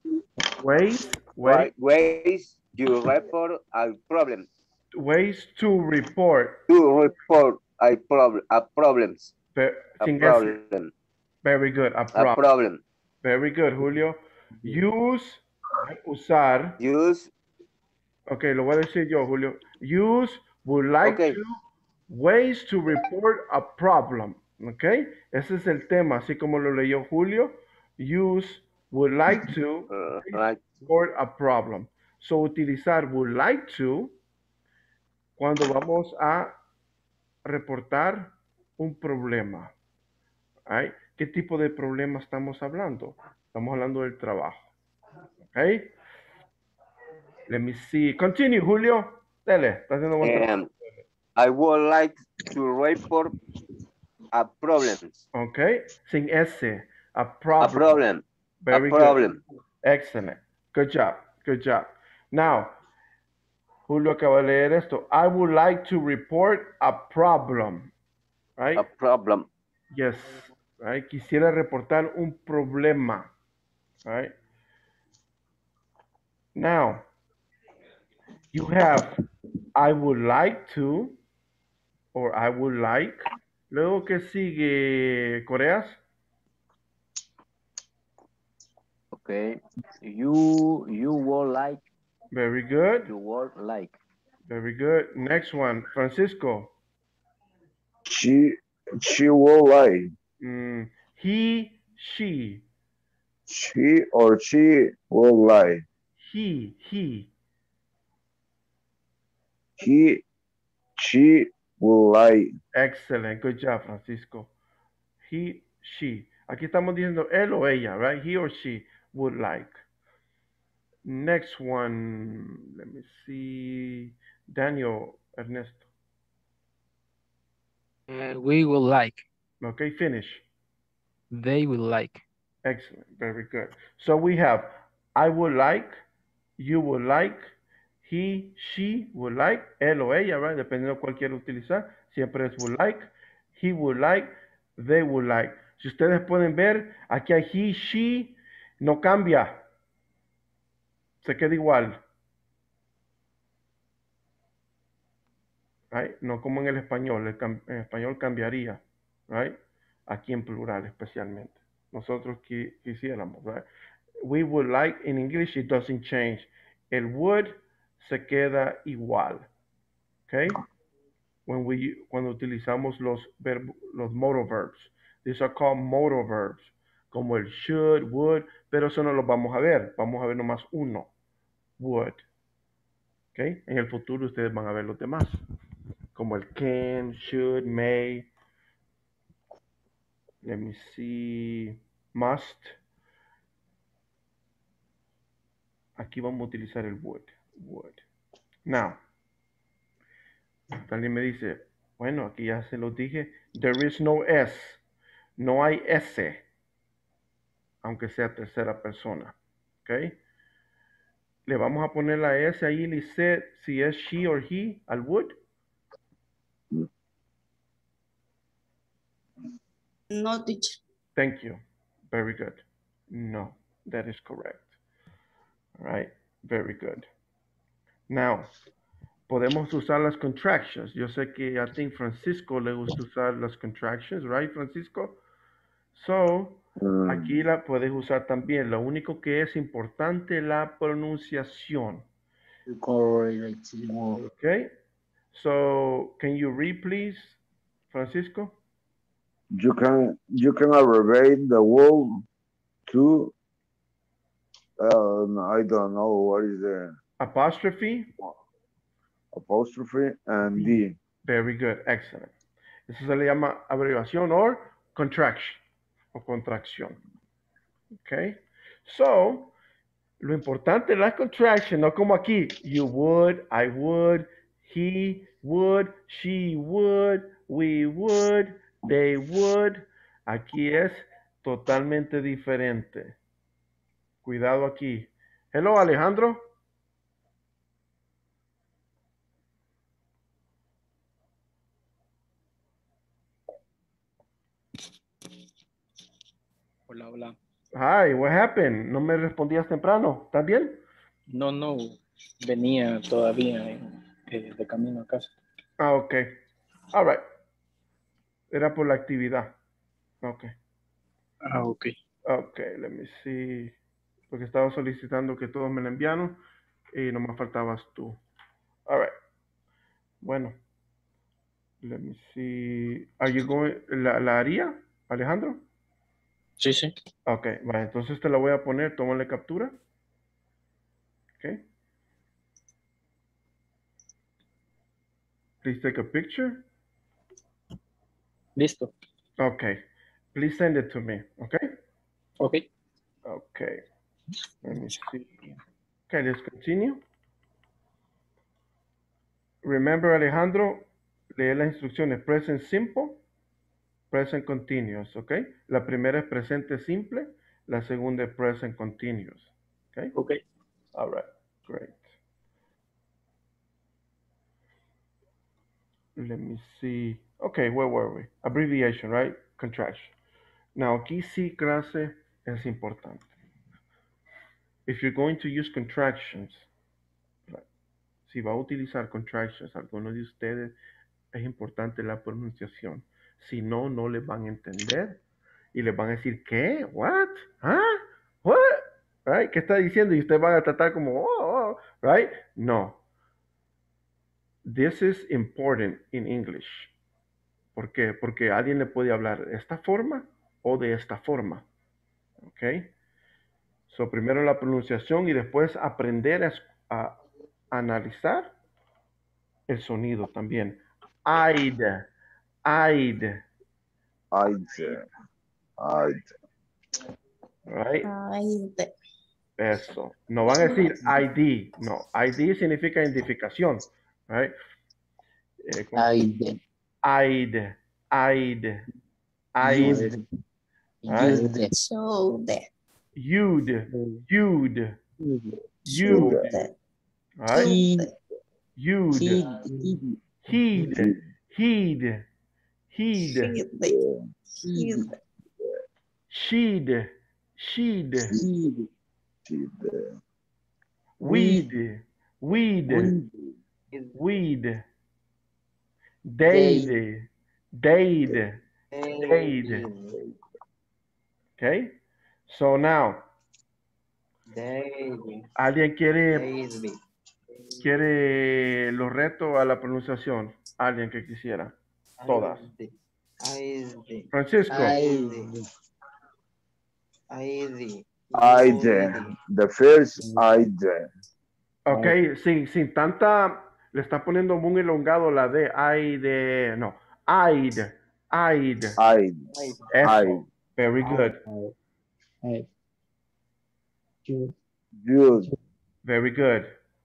you report a problem. Ways to report. To report a problems. Sin problem. Very good. A problem. Very good, Julio. Use, usar. Use. Okay, lo voy a decir yo, Julio. Use, would like to, ways to report a problem. Okay, ese es el tema, así como lo leyó Julio. Use, would like to, report a problem. So, utilizar would like to cuando vamos a reportar un problema. Right? ¿Qué tipo de problema estamos hablando? Estamos hablando del trabajo. Okay. Let me see. Continue, Julio. Dele. Está haciendo buen trabajo. I would like to report a problem. Okay. Sin S. A problem. A problem. Very good. Excellent. Good job. Good job. Now, Julio acaba de leer esto. I would like to report a problem. Right? A problem. Yes. Right? Quisiera reportar un problema. Right? Now, you have I would like to or I would like. Luego, ¿qué sigue, Coreas? Okay. You would like. Very good. You would like. Very good. Next one, Francisco. She will lie. He, she. She or she will lie. He. He, she will lie. Excellent. Good job, Francisco. He, she. Aquí estamos diciendo él o ella, right? He or she would like. Next one, let me see. Daniel, Ernesto. We will like. Okay, finish. They will like. Excellent. Very good. So we have I would like, you would like, he, she would like, él o ella, right? Dependiendo de cuál quiera utilizar. Siempre es would like, he would like, they would like. Si ustedes pueden ver, aquí hay he, she, no cambia. Se queda igual. Right? No como en el español. En español cambiaría. Right? Aquí en plural especialmente. Nosotros quisiéramos. Right? We would like, in English it doesn't change. El would se queda igual. Okay? Cuando utilizamos los modal verbs. These are called modal verbs. Como el should, would, pero eso no lo vamos a ver. Vamos a ver nomás uno. Would. Okay? En el futuro ustedes van a ver los demás. Como el can, should, may. Let me see. Must. Aquí vamos a utilizar el would. Now, alguien me dice, bueno, aquí ya se los dije. There is no S. No hay S. Aunque sea tercera persona. ¿Ok? Le vamos a poner la S ahí, Lisette, si es she or he, al would. No, teacher. Thank you. Very good. No, that is correct. All right, very good. Now, podemos usar las contractions. Yo sé que I think Francisco le gusta usar las contractions, right, Francisco? So, aquí la puedes usar también. Lo único que es importante la pronunciación. Okay. So, can you read, please, Francisco? You can abbreviate the word to I don't know what is the Apostrophe. Apostrophe and D. Very good, excellent. Eso se le llama abreviación o contraction o contracción. Okay. So, lo importante es la contraction, no como aquí. You would, I would, he would, she would, we would, they would. Aquí es totalmente diferente. Cuidado aquí. Hello, Alejandro. Hola, hola. Hi, what happened? ¿No me respondías temprano? ¿Estás bien? No, venía todavía de camino a casa. Ah, ok. All right. Era por la actividad. Ok. Ah, ok. Ok, let me see. Porque estaba solicitando que todos me la enviaron y no me faltabas tú. All right. Bueno. Let me see. Are you going? ¿La haría, Alejandro? Sí, sí. Ok, vale. Entonces te la voy a poner. Tómale captura. Ok. Please take a picture. Listo. Okay. Please send it to me. Okay? Okay. Okay. Let me see. Okay, let's continue. Remember, Alejandro, lee las instrucciones. Present simple, present continuous. Okay? La primera es presente simple. La segunda es present continuous. Okay? Okay. All right. Great. Let me see. Okay, where were we? Abbreviation, right? Contraction. Now, aquí sí clase es importante. If you're going to use contractions, right, si va a utilizar contractions, algunos de ustedes, es importante la pronunciación. Si no, no les van a entender y les van a decir, ¿qué? ¿What? ¿Ah? ¿What? Right? ¿Qué está diciendo? Y ustedes van a tratar como, oh, right? No. This is important in English. ¿Por qué? Porque alguien le puede hablar de esta forma o de esta forma. ¿Ok? So, primero la pronunciación y después aprender a analizar el sonido también. I'd. Right? Eso. No van a decir ID. No. ID significa identificación. Right? I'd. Right? So that. You'd. Right? You'd. He'd. She'd. We'd. They'd. Okay? So now, ¿alguien quiere los retos a la pronunciación? Alguien que quisiera. Todas. Francisco. The first ID. Ok, sin tanta, le está poniendo muy elongado la D. No. I'd. Eso. Very good. Very good.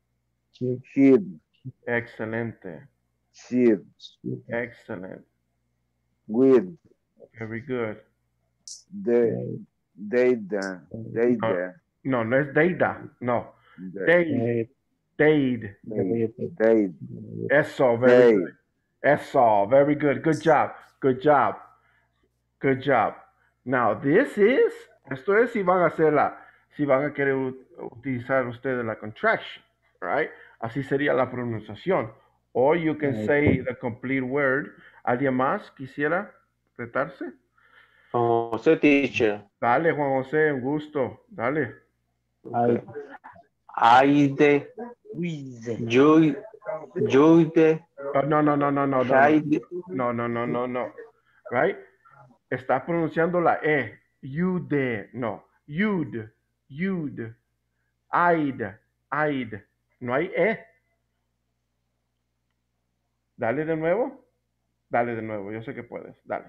Excelente. Excellent. With. Very good. No, no es Deida. No. Dade. Eso, very good. Eso, very good. Good job. Good job. Now, esto es si van a si van a querer utilizar ustedes la contraction, right? Así sería la pronunciación. Or you can say the complete word. ¿Alguien más quisiera retarse? José, teacher. Dale, Juan José, un gusto. Dale. Aide. Jude. Oh, no. Jaide. No. Right? Estás pronunciando la E. Yude. No. Yud. Aid. No hay E. Dale de nuevo. Yo sé que puedes. Dale.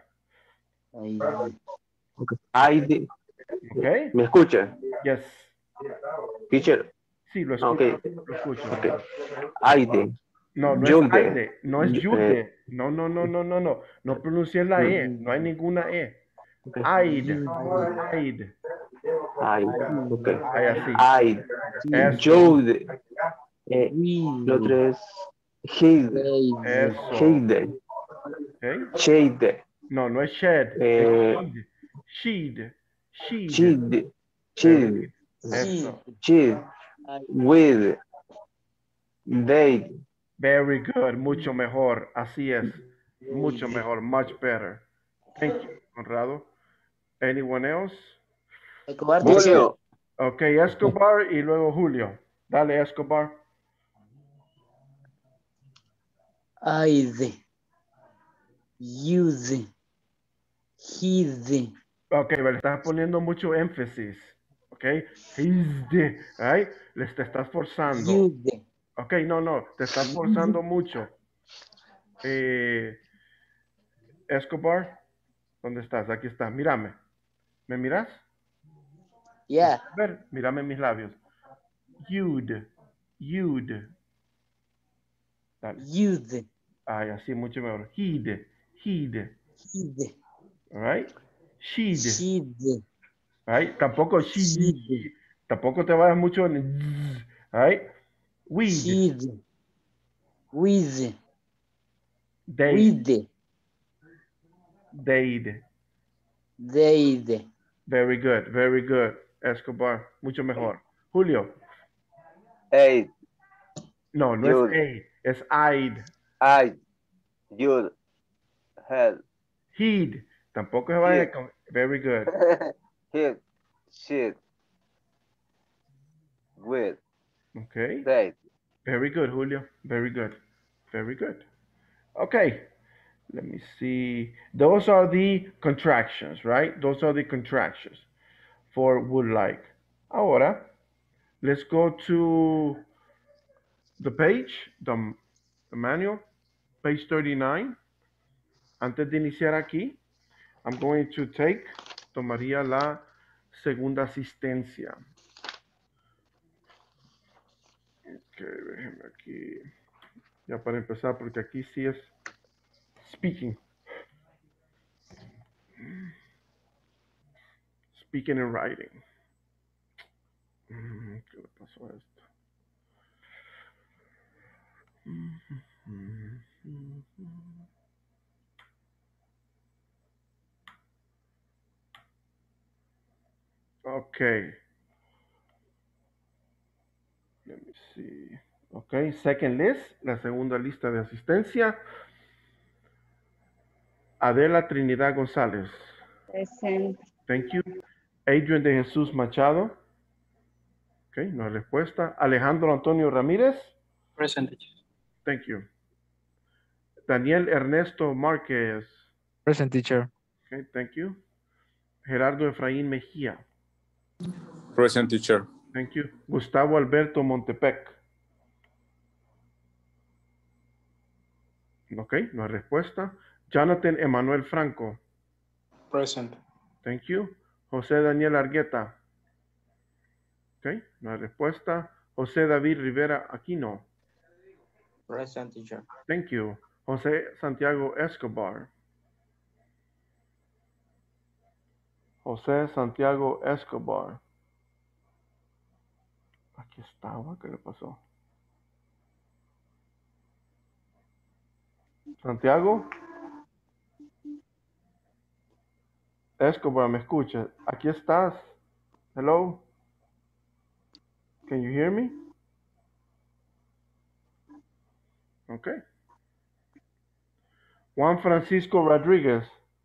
Aide. ¿Ok? ¿Me escucha? Yes. Teacher. Sí, lo escucho. Okay. Lo escucho. Okay. Aide. No es Jude. Aide. No es Yude. No. No pronuncies la E. No hay ninguna E. Aid. Aide. Okay. Ay, así. Aide. Eso. Jude. Lo otro es Hilde. Eso. Hilde. ¿Ok? Shade. No es shed. Es sheed. Cheed. Eso. Cheed. With. They. Very good. Mucho mejor. Así es. Mucho mejor. Much better. Thank you, Conrado. Anyone else? Julio. Ok, Escobar y luego Julio. Dale, Escobar. Aide. Use. Hide. Ok, le estás poniendo mucho énfasis. Ok, his, right? Le estás forzando. Yude. Ok, no, te estás forzando mucho. Escobar, ¿dónde estás? Aquí está, mírame. ¿Me miras? Yeah. A ver, mírame mis labios. Yud. Dale. Yude. Ay, así mucho mejor. Hide. Hide. Alright? Sheed. Shide. Right? Tampoco she. Shide. Tampoco te vayas mucho en zzz, right? Weed. Shide. With. Dade. With. Dade. Deide. Very good. Escobar. Mucho mejor. Julio. Aid. No Jude. es A. Es I'd. Aid. Jude. Head. Heed. Tampoco se vaya con. Very good. Hit. Shit. With. Okay. Date. Very good, Julio. Very good. Okay. Let me see. Those are the contractions, right? Those are the contractions for would like. Ahora, let's go to the page, the manual, page 39. Antes de iniciar aquí, I'm going to tomaría la segunda asistencia. Ok, déjenme aquí. Ya para empezar, porque aquí sí es speaking. Speaking and writing. ¿Qué le pasó a esto? Okay. Let me see. Okay, second list, la segunda lista de asistencia. Adela Trinidad González. Present. Thank you. Adrian de Jesús Machado. Okay, no hay respuesta. Alejandro Antonio Ramírez. Present. Thank you. Daniel Ernesto Márquez. Present, teacher. Okay, thank you. Gerardo Efraín Mejía. Present, teacher. Thank you. Gustavo Alberto Montepec. Ok, no hay respuesta. Jonathan Emanuel Franco. Present. Thank you. José Daniel Argueta. Ok, no hay respuesta. José David Rivera Aquino. Present, teacher. Thank you. José Santiago Escobar. José Santiago Escobar. Aquí estaba, ¿qué le pasó? Santiago. Escobar, ¿me escuchas? Aquí estás. Hello. Can you hear me? Okay. Juan Francisco Rodriguez.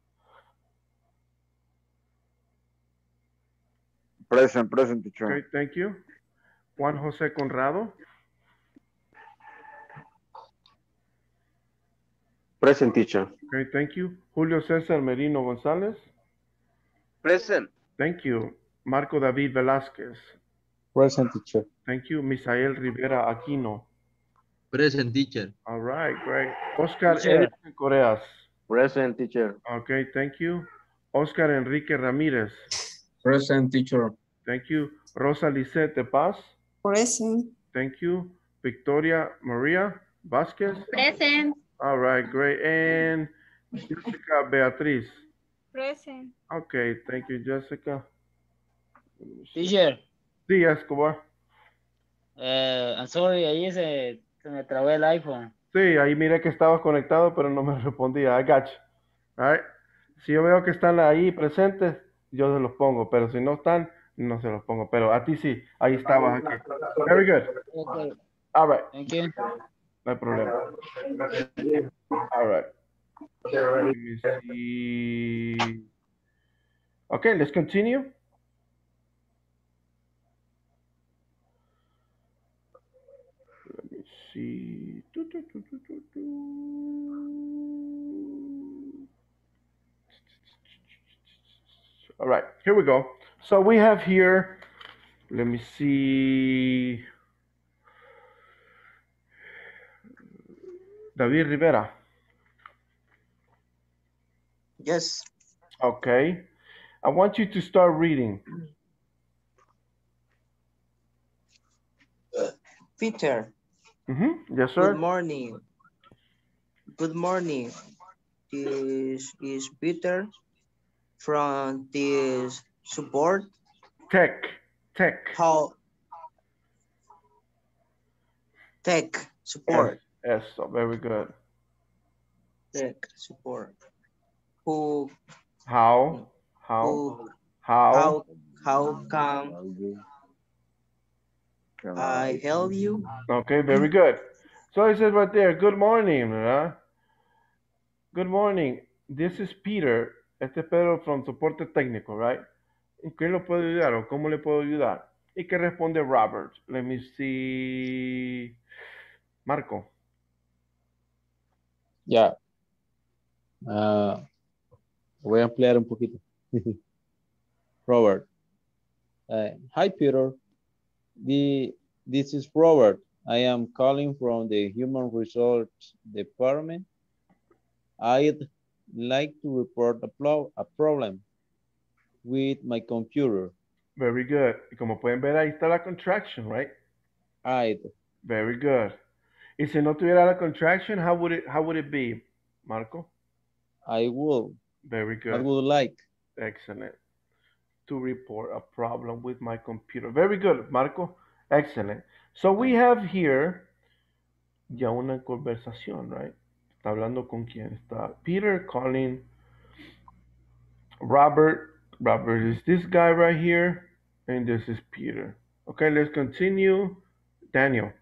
Present, teacher. Okay, thank you. Juan José Conrado. Present, teacher. Okay, thank you. Julio César Merino González. Present. Thank you. Marco David Velázquez. Present, teacher. Thank you. Misael Rivera Aquino. Present, teacher. All right, great. Oscar Teacher. Edison Coreas. Present, teacher. Okay, thank you. Oscar Enrique Ramírez. Present, teacher. Thank you. Rosa Lisette de Paz. Present. Thank you. Victoria Maria Vasquez. Present. All right, great. And Jessica Beatriz. Present. Okay, thank you, Jessica. Teacher, Sí, Escobar. I'm sorry, ahí se me trabó el iPhone. Sí, ahí miré que estabas conectado, pero no me respondía. I got you. All right. Si yo veo que están ahí presentes, yo se los pongo, pero si no están, no se los pongo. Pero a ti sí, ahí estabas aquí. Very good. Okay, All right. thank you. No hay problema. All right. Let me see. Okay, let's continue. Let me see. All right, here we go. So we have here, let me see. David Rivera. Yes. Okay. I want you to start reading. Peter, Yes, sir. good morning. Good morning. This is Peter from this support. Tech. How? Tech support. Yes, so very good. Tech support. Who? How Can I help you? Okay, very good. So it says right there, good morning, ¿verdad? Good morning. This is Peter. Este es Pedro from Soporte Técnico, right? ¿En qué lo puedo ayudar o cómo le puedo ayudar? ¿Y qué responde Robert? Let me see. Marco. Ya. Voy a ampliar un poquito. Robert. Hi, Peter. This is Robert. I am calling from the Human Resource Department. I'd like to report a problem with my computer. Very good. Y como pueden ver, ahí está la contraction, right? Very good. Y si no tuviera la contraction, how would it be, Marco? I will. Very good. I would like. Excellent. To report a problem with my computer. Very good, Marco. Excellent. So we have here ya una conversación, right? Está hablando con quién está. Peter calling Robert. Robert is this guy right here, and this is Peter. Okay, let's continue. Daniel.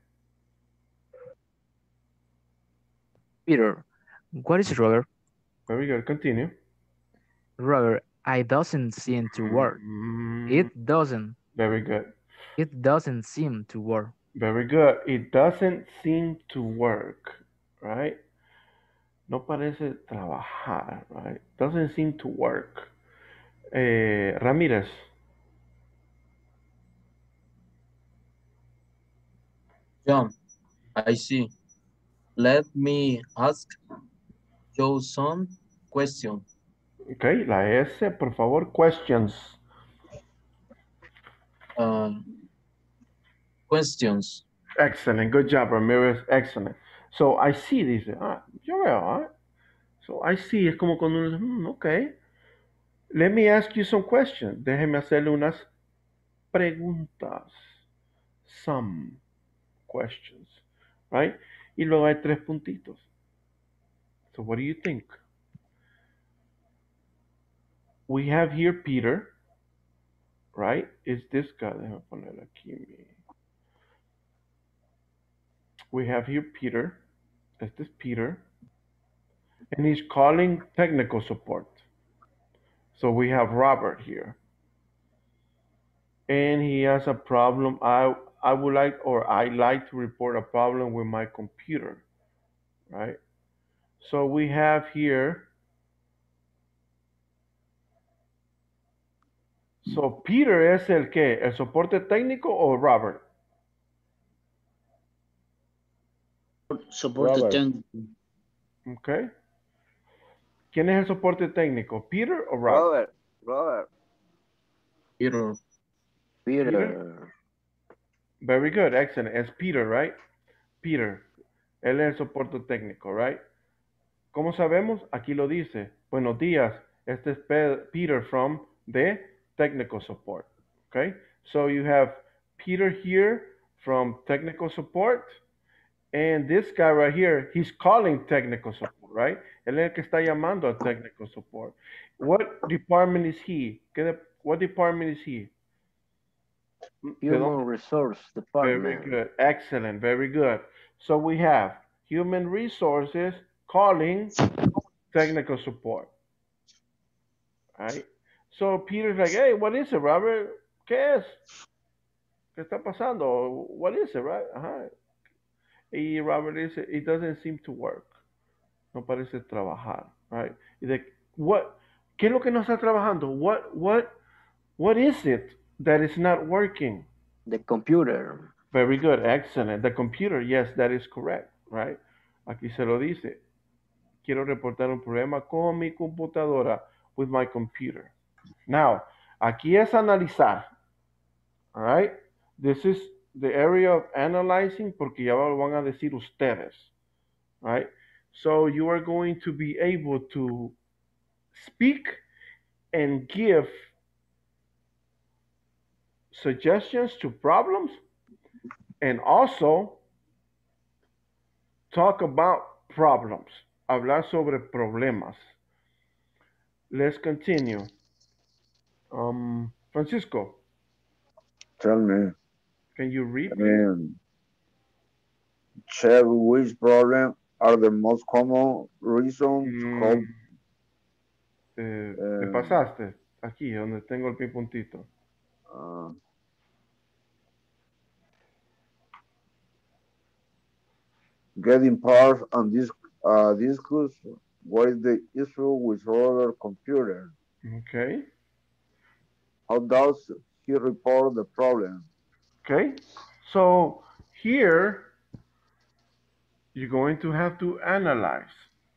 Peter, what is Robert? Very good. Continue. Robert, I doesn't seem to work. It doesn't. Very good. It doesn't seem to work. Very good. It doesn't seem to work, right? No parece trabajar, right? Doesn't seem to work. Ramírez. John, I see. Let me ask you some questions. Okay, la S, por favor, questions. Questions. Excellent. Good job, Ramirez. Excellent. So, I see, dice. Yo veo, So, I see es como cuando uno dice, okay. Let me ask you some questions. Déjeme hacerle unas preguntas. Some questions. Right? Y luego hay 3 puntitos. So, what do you think? we have here Peter, right? Is this guy? Déjame poner aquí we have here Peter. Este es Peter. And he's calling technical support. So we have Robert here. And he has a problem. I would like, or I like to report a problem with my computer, right? So we have here, so Peter es el qué, el soporte técnico o Robert? Soporte Robert. técnico. Okay. ¿Quién es el soporte técnico? Peter o Robert? Robert. Peter. Peter. Very good, excellent. It's Peter, right? Peter. Él es el soporte técnico, right? ¿Cómo sabemos? Aquí lo dice. Buenos días. Este es Peter from the technical support. Okay? So you have Peter here from technical support. And this guy right here, he's calling technical support, right? Él es el que está llamando a technical support. What department is he? What department is he? Human Resource Department. Very good. Excellent. Very good. So we have human resources calling technical support. Right? So Peter's like, hey, what is it, Robert? ¿Qué es? ¿Qué está pasando? What is it, right? Ajá. Y Robert dice, it doesn't seem to work. No parece trabajar, right? Y de, ¿qué es lo que no está trabajando? What is it that is not working? The computer. Very good, excellent. The computer, yes, that is correct, right? Aquí se lo dice. Quiero reportar un problema con mi computadora, with my computer. Now, aquí es analizar, all right? This is the area of analyzing, porque ya lo van a decir ustedes, right? So you are going to be able to speak and give suggestions to problems, and also talk about problems. Hablar sobre problemas. Let's continue. Francisco, Tell me. can you read? Check which problem are the most common reason to call. Te pasaste aquí donde tengo el pin puntito. Getting parts and discuss what is the issue with other computer. Okay. How does he report the problem? Okay. So here you're going to have to analyze.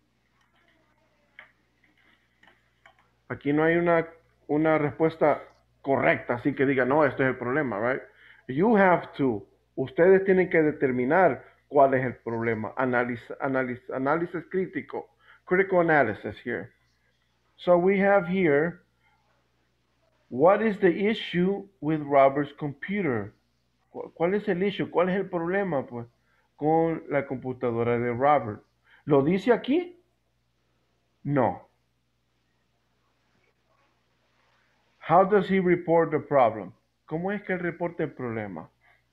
Aquí no hay una respuesta correcta, así que diga, no, este es el problema, right? You have to. Ustedes tienen que determinar cuál es el problema. Análisis crítico. Critical analysis here. So we have here, what is the issue with Robert's computer? ¿Cuál es el issue? ¿Cuál es el problema, pues, con la computadora de Robert? ¿Lo dice aquí? No. How does he report the problem? ¿Cómo es que él reporta el problema?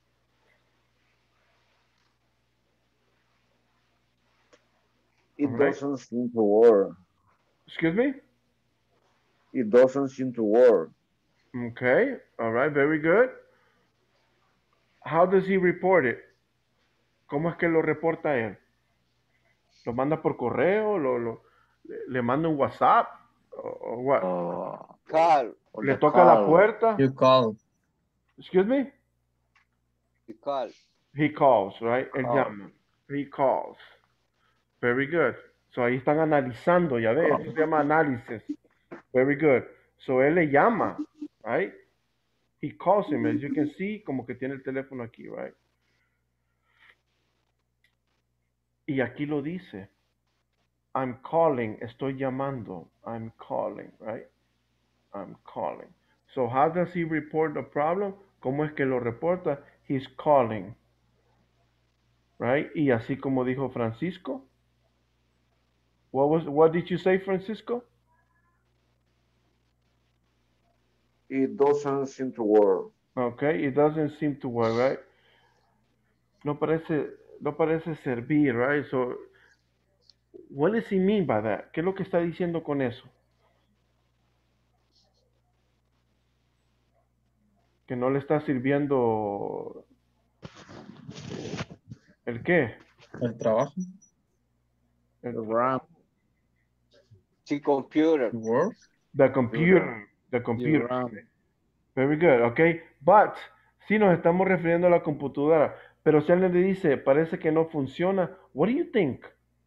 It doesn't seem to work. Excuse me? It doesn't seem to work. Okay, all right, very good. How does he report it? ¿Cómo es que lo reporta él? ¿Lo manda por correo? ¿Le manda un WhatsApp? ¿O what? Call. ¿Le toca la puerta? You call. Excuse me? He call. He calls, right? Él llama. He calls. Very good. So ahí están analizando, ya ves. Esto se llama análisis. Very good. So él le llama, right? He calls him, as you can see, como que tiene el teléfono aquí, right? Y aquí lo dice. I'm calling, estoy llamando. I'm calling, right? I'm calling. So how does he report the problem? ¿Cómo es que lo reporta? He's calling. Right? Y así como dijo Francisco. What did you say, Francisco? It doesn't seem to work. Okay, it doesn't seem to work, right? No parece servir, right? So, what does he mean by that? ¿Qué es lo que está diciendo con eso? Que no le está sirviendo ¿el qué? El trabajo. The RAM. Sí, computer. Word. The computer. The The computer. RAM. Very good, okay. But, si nos estamos refiriendo a la computadora, pero si alguien le dice, parece que no funciona, what do you think?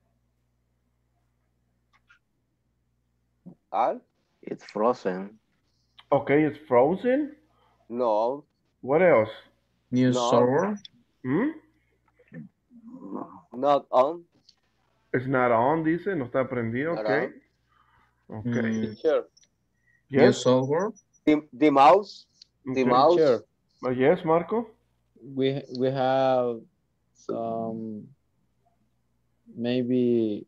Al? It's frozen. Okay, it's frozen. No. What else? New No. server. Hmm? Not on. It's not on, dice, no está prendido, Not okay. on. Okay. Teacher. New Yes. software. The mouse. The Okay. mouse. Teacher, Yes, Marco. we have some maybe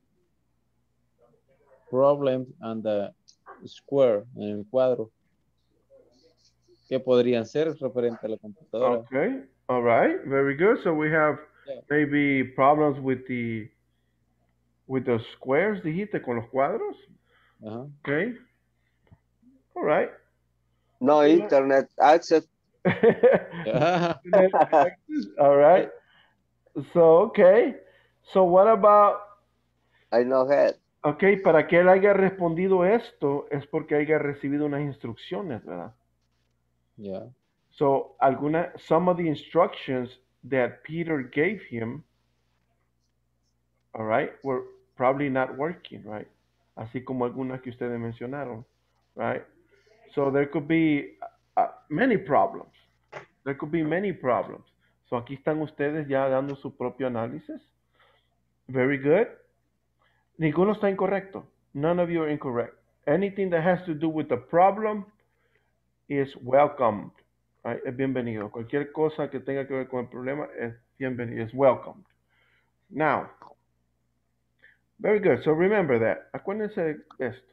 problems on the square, en el cuadro. ¿Qué podrían ser referente a la computadora? Okay. All right. Very good. So we have Yeah. maybe problems with the squares, dijiste, con los cuadros. Ajá. Okay. All right. No internet access. Yeah. All right. So, okay. So what about, I know that. okay, para que él haya respondido esto es porque haya recibido unas instrucciones, ¿verdad? Yeah. So, some of the instructions that Peter gave him, all right, were probably not working, right? Así como algunas que ustedes mencionaron, right? So there could be many problems. There could be many problems. So aquí están ustedes ya dando su propio análisis. Very good. Ninguno está incorrecto. None of you are incorrect. Anything that has to do with the problem is welcomed. Right? Es bienvenido. Cualquier cosa que tenga que ver con el problema es bienvenido. Es welcomed. Now, very good. So remember that. Acuérdense de esto.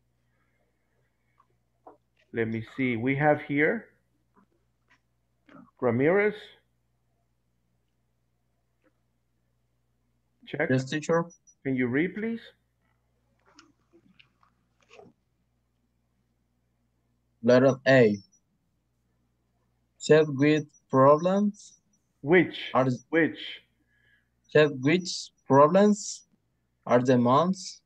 Let me see. We have here Ramirez. Check. Yes, teacher. Can you read, please? Letter A. Check with problems. Which Check which problems are the most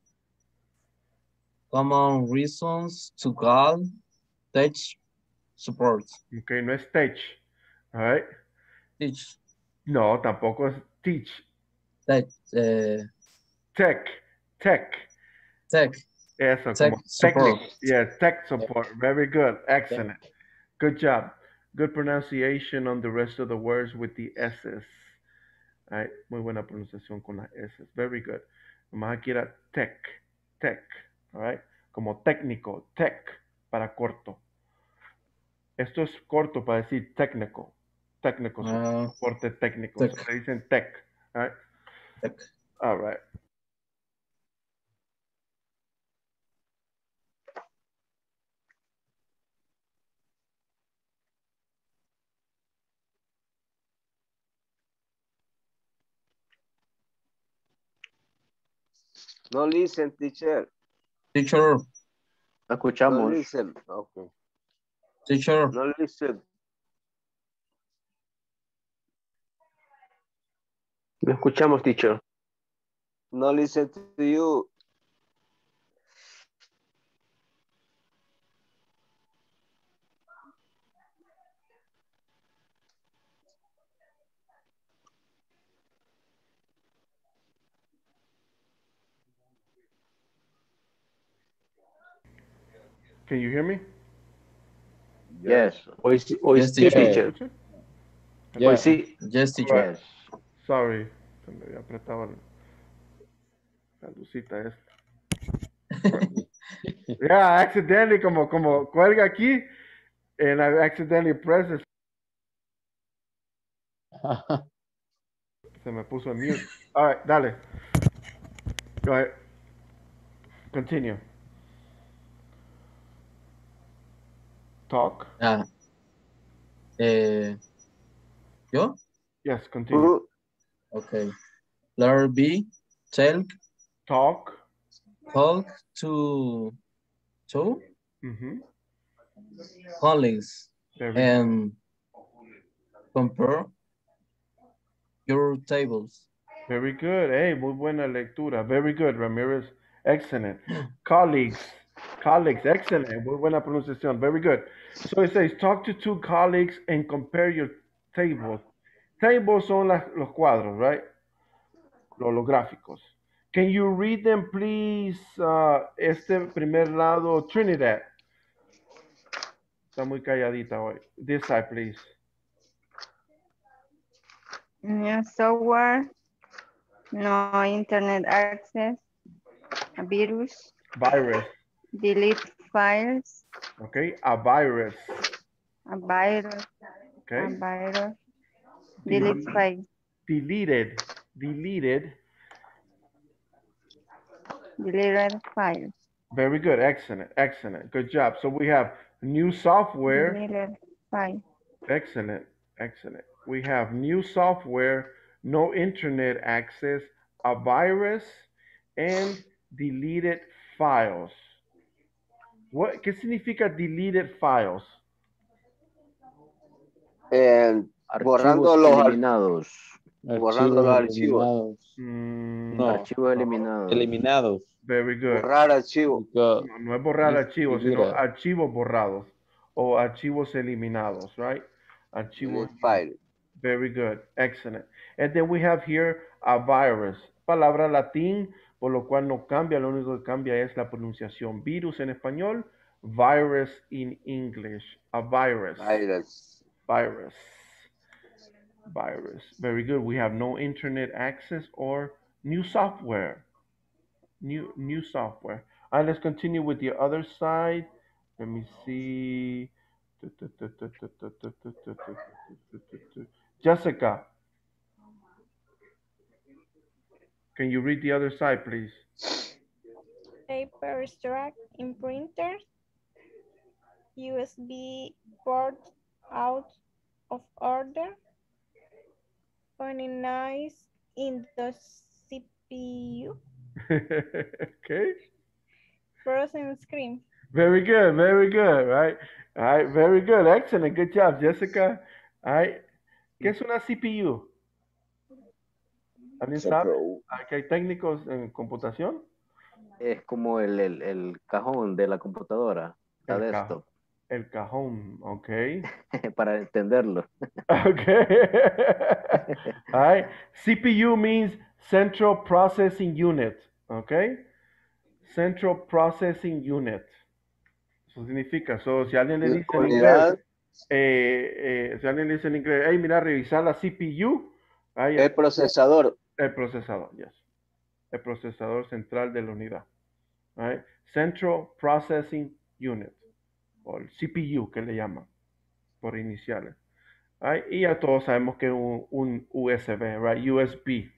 common reasons to call tech support. Okay, no es tech. All right. Teach. No, tampoco es teach. Tech. Tech. Eso, Tech como support. técnico. Yeah, tech support. Very good. Excellent. Good job. Good pronunciation on the rest of the words with the S's. All right. Muy buena pronunciación con las S's. Very good. Nomás aquí era tech. All right. Como técnico. Tech. Para corto. Esto es corto para decir técnico. Técnico. Soporte técnico. Tech. So le dicen tech. All right. Tech. All right. No listen, teacher. Teacher. No Escuchamos. listen. Okay. Teacher. No listen. No escuchamos, teacher. No listen to you. Can you hear me? Yes. Hoy Yes, sí, teacher. teacher. Yeah. Hoy sí. Yes, teacher. Yes. Sorry. Se me apretaba la lucita esta. Yeah, accidentally, como cuelga aquí, and I accidentally pressed it. Se me puso en mute. All right, dale. Go ahead. Continue. Talk. ¿Yo? Yes, continue. Okay. Letter B, talk. Talk. Talk to colleagues and compare your tables. Very good. Hey, muy buena lectura. Very good, Ramirez. Excellent. Colleagues. Colleagues. Excellent. Muy buena pronunciación. Very good. So it says, talk to two colleagues and compare your tables. Tables son los cuadros, right? Los gráficos. Can you read them, please? Este primer lado, Trinidad. Está muy calladita hoy. This side, please. New software, no internet access, a virus, delete files, Okay, a virus. Okay. Delete files. Deleted files. Very good. Excellent. Good job. So we have new software. Deleted files. Excellent. We have new software, no internet access, a virus, and deleted files. ¿Qué significa deleted files? Borrando los eliminados. Borrando los archivos. No, archivos eliminados. Eliminados. Very good. Borrar archivos. No es borrar archivos, sino archivos borrados o archivos eliminados, right? Archivos. File. Very good. Excellent. And then we have here a virus. Palabra latín, por lo cual no cambia, lo único que cambia es la pronunciación. Virus en español, virus in English. A virus. Virus. Very good. We have no internet access or new software. New software. And let's continue with the other side. Let me see. Jessica, can you read the other side, please? Paper stack in printers, USB port out of order, organized in the CPU. Okay. Frozen screen. Very good, right? All right, very good, excellent, good job, Jessica. All right, ¿qué es una CPU? ¿Alguien sabe? ¿Aquí hay técnicos en computación? Es como el cajón de la computadora, la desktop. El cajón, ok. Para entenderlo. Okay. All right, CPU means Central Processing Unit, okay? Central Processing Unit. Eso significa, si alguien le dice en inglés, hey, mira, revisar la CPU. El procesador. El procesador, yes. El procesador central de la unidad. Right? Central Processing Unit. O el CPU, que le llaman, por iniciales. Right? Y ya todos sabemos que es un USB, right? USB.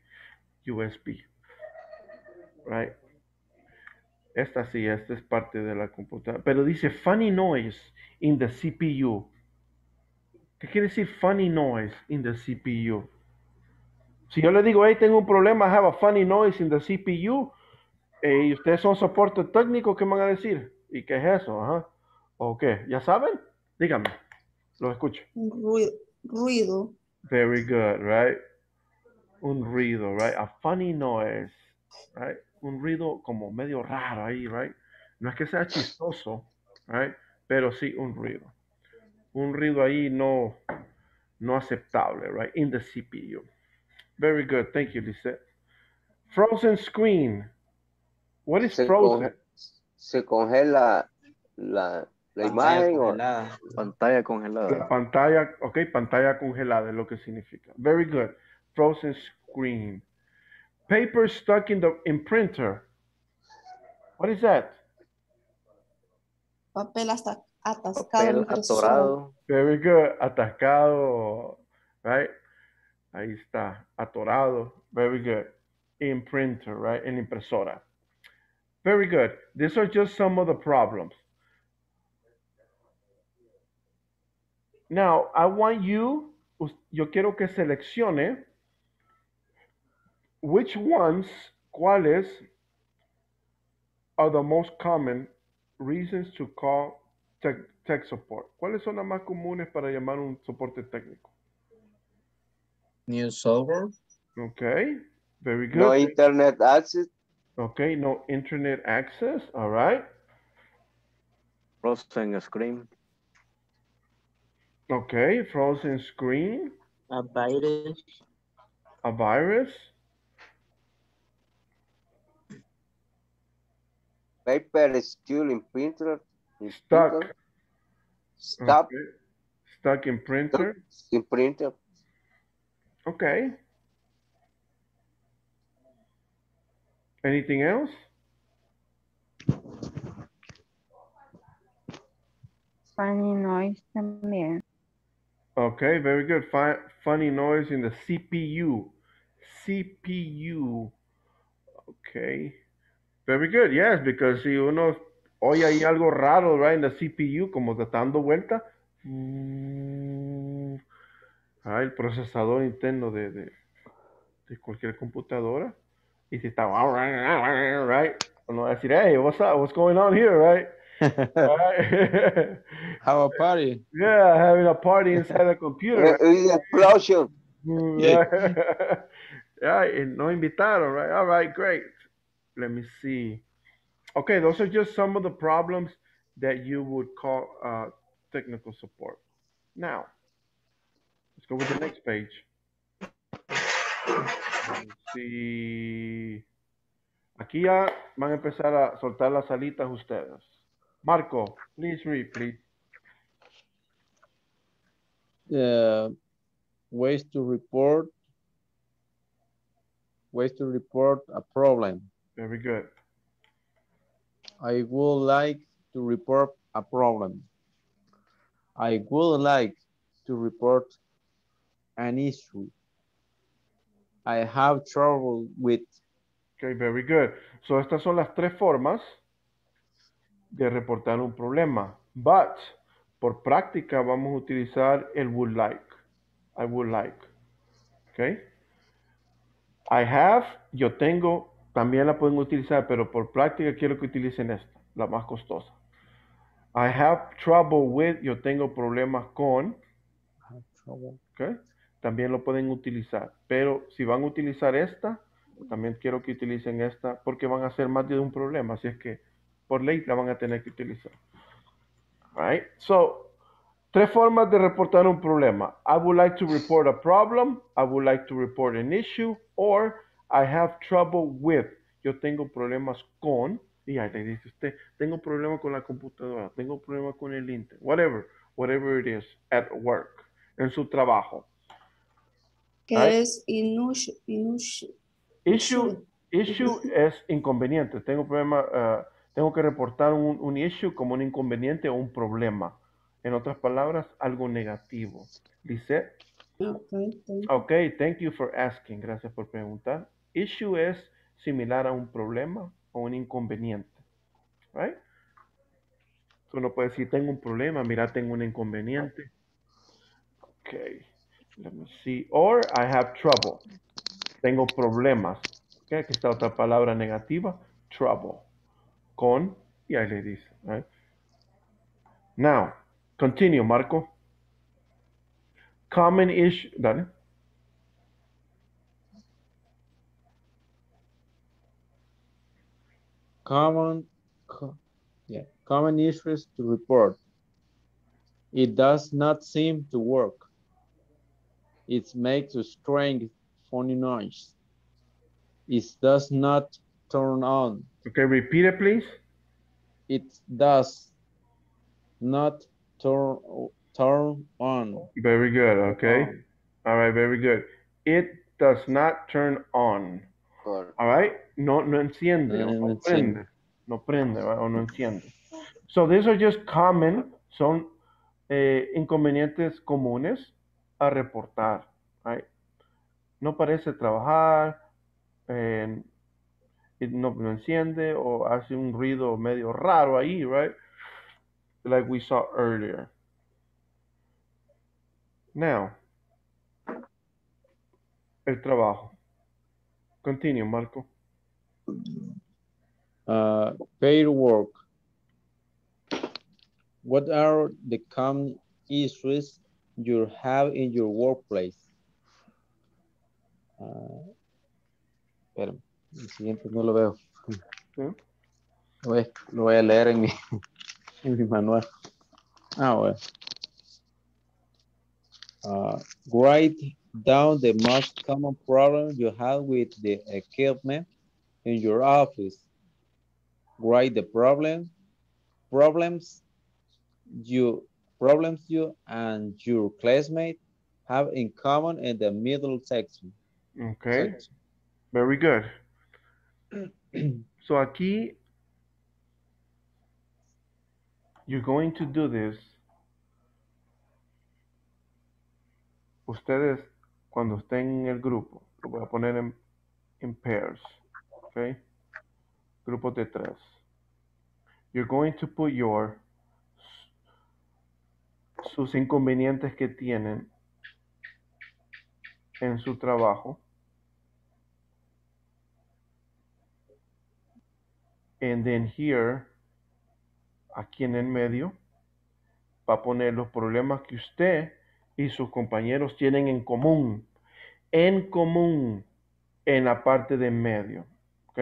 Right? Esta es parte de la computadora. Pero dice funny noise in the CPU. ¿Qué quiere decir funny noise in the CPU? Si yo le digo, hey, tengo un problema, I have a funny noise in the CPU, y ustedes son soporte técnico, ¿qué me van a decir? ¿Y qué es eso? Ajá. ¿O qué? ¿Ya saben? Díganme. Lo escucho. Ruido. Very good, right? Un ruido, right? A funny noise, right? Un ruido como medio raro ahí, right? No es que sea chistoso, right? Pero sí un ruido. Un ruido ahí no aceptable, right? In the CPU. Very good. Thank you, Lisette. Frozen screen. What is frozen? Se congela la imagen o pantalla congelada. La pantalla, ok, pantalla congelada es lo que significa. Very good. Frozen screen. Paper stuck in printer. What is that? Papel atascado. Papel atorado. Very good. Atascado. Right? Ahí está. Atorado. Very good. In printer, right? En impresora. Very good. These are just some of the problems. Now, I want you, yo quiero que seleccione which ones, cuáles are the most common reasons to call tech support. ¿Cuáles son las más comunes para llamar un soporte técnico? New server. Okay, very good. No internet access. Okay, no internet access, all right. Frozen screen. Okay, frozen screen. A virus. A virus. Paper is still in printer. Stuck. Stop. Okay. Stuck in printer. In printer. Okay. Anything else? Funny noise también. Okay, very good. Funny noise in the CPU. CPU. Okay. Very good. Yes, because si uno oye ahí algo raro, right, in the CPU, como dando vuelta, el procesador interno de cualquier computadora, y si está, right, uno va a decir, hey, what's up? What's going on here, right? Right? Have a party. Yeah, having a party inside the computer. Right? Explosion. Right. Yeah, and no invitaron, right? All right, great. Let me see. Okay, those are just some of the problems that you would call technical support. Now, let's go with the next page. Let's see. Aquí ya van a empezar a soltar las alitas ustedes. Marco, please read, please. Ways to report a problem. Very good. I would like to report a problem. I would like to report an issue. I have trouble with. Okay, very good. So estas son las tres formas de reportar un problema. But, por práctica vamos a utilizar el would like. I would like. Okay. I have, yo tengo, también la pueden utilizar, pero por práctica quiero que utilicen esta, la más costosa. I have trouble with, yo tengo problemas con. Okay. También lo pueden utilizar, pero si van a utilizar esta, también quiero que utilicen esta porque van a ser más de un problema, así es que por ley la van a tener que utilizar. All right. So, tres formas de reportar un problema. I would like to report a problem, I would like to report an issue, or I have trouble with. Yo tengo problemas con, y ahí le dice usted, tengo problemas con la computadora, tengo problemas con el internet, whatever it is, at work, en su trabajo. ¿Qué es Issue es inconveniente. Tengo problema, tengo que reportar un issue como un inconveniente o un problema. En otras palabras, algo negativo. Dice, okay, thank you for asking. Gracias por preguntar. Issue es similar a un problema o un inconveniente. Right? Uno puede decir, tengo un problema, mira, tengo un inconveniente. Okay, let me see. Or I have trouble. Tengo problemas. Okay, aquí está otra palabra negativa, trouble. Con, y ahí le dice. Right? Now, continue, Marco. Common issue, dale. Common issues to report. It does not seem to work. It makes a strange, funny noise. It does not turn on. Okay, repeat it, please. It does not turn on. Very good, okay. All right, very good. It does not turn on. All right, no enciende, no prende, right? O no enciende. So these are just common, son inconvenientes comunes a reportar, right? No parece trabajar, no enciende o hace un ruido medio raro ahí, right? Like we saw earlier. Now, el trabajo. Continue, Marco. Paid work. What are the common issues you have in your workplace? Espera, el siguiente no lo veo. ¿Sí? Lo voy a leer en mi manual. Bueno. Write down the most common problem you have with the equipment in your office. Write the problems you and your classmate have in common in the middle section. Okay. Very good. So aquí, you're going to do this. Ustedes, cuando estén en el grupo, lo voy a poner en pairs. Okay. Grupos de 3. You're going to put sus inconvenientes que tienen en su trabajo. And then here, aquí en el medio, va a poner los problemas que usted y sus compañeros tienen en común. En común, en la parte de en medio. ¿Ok?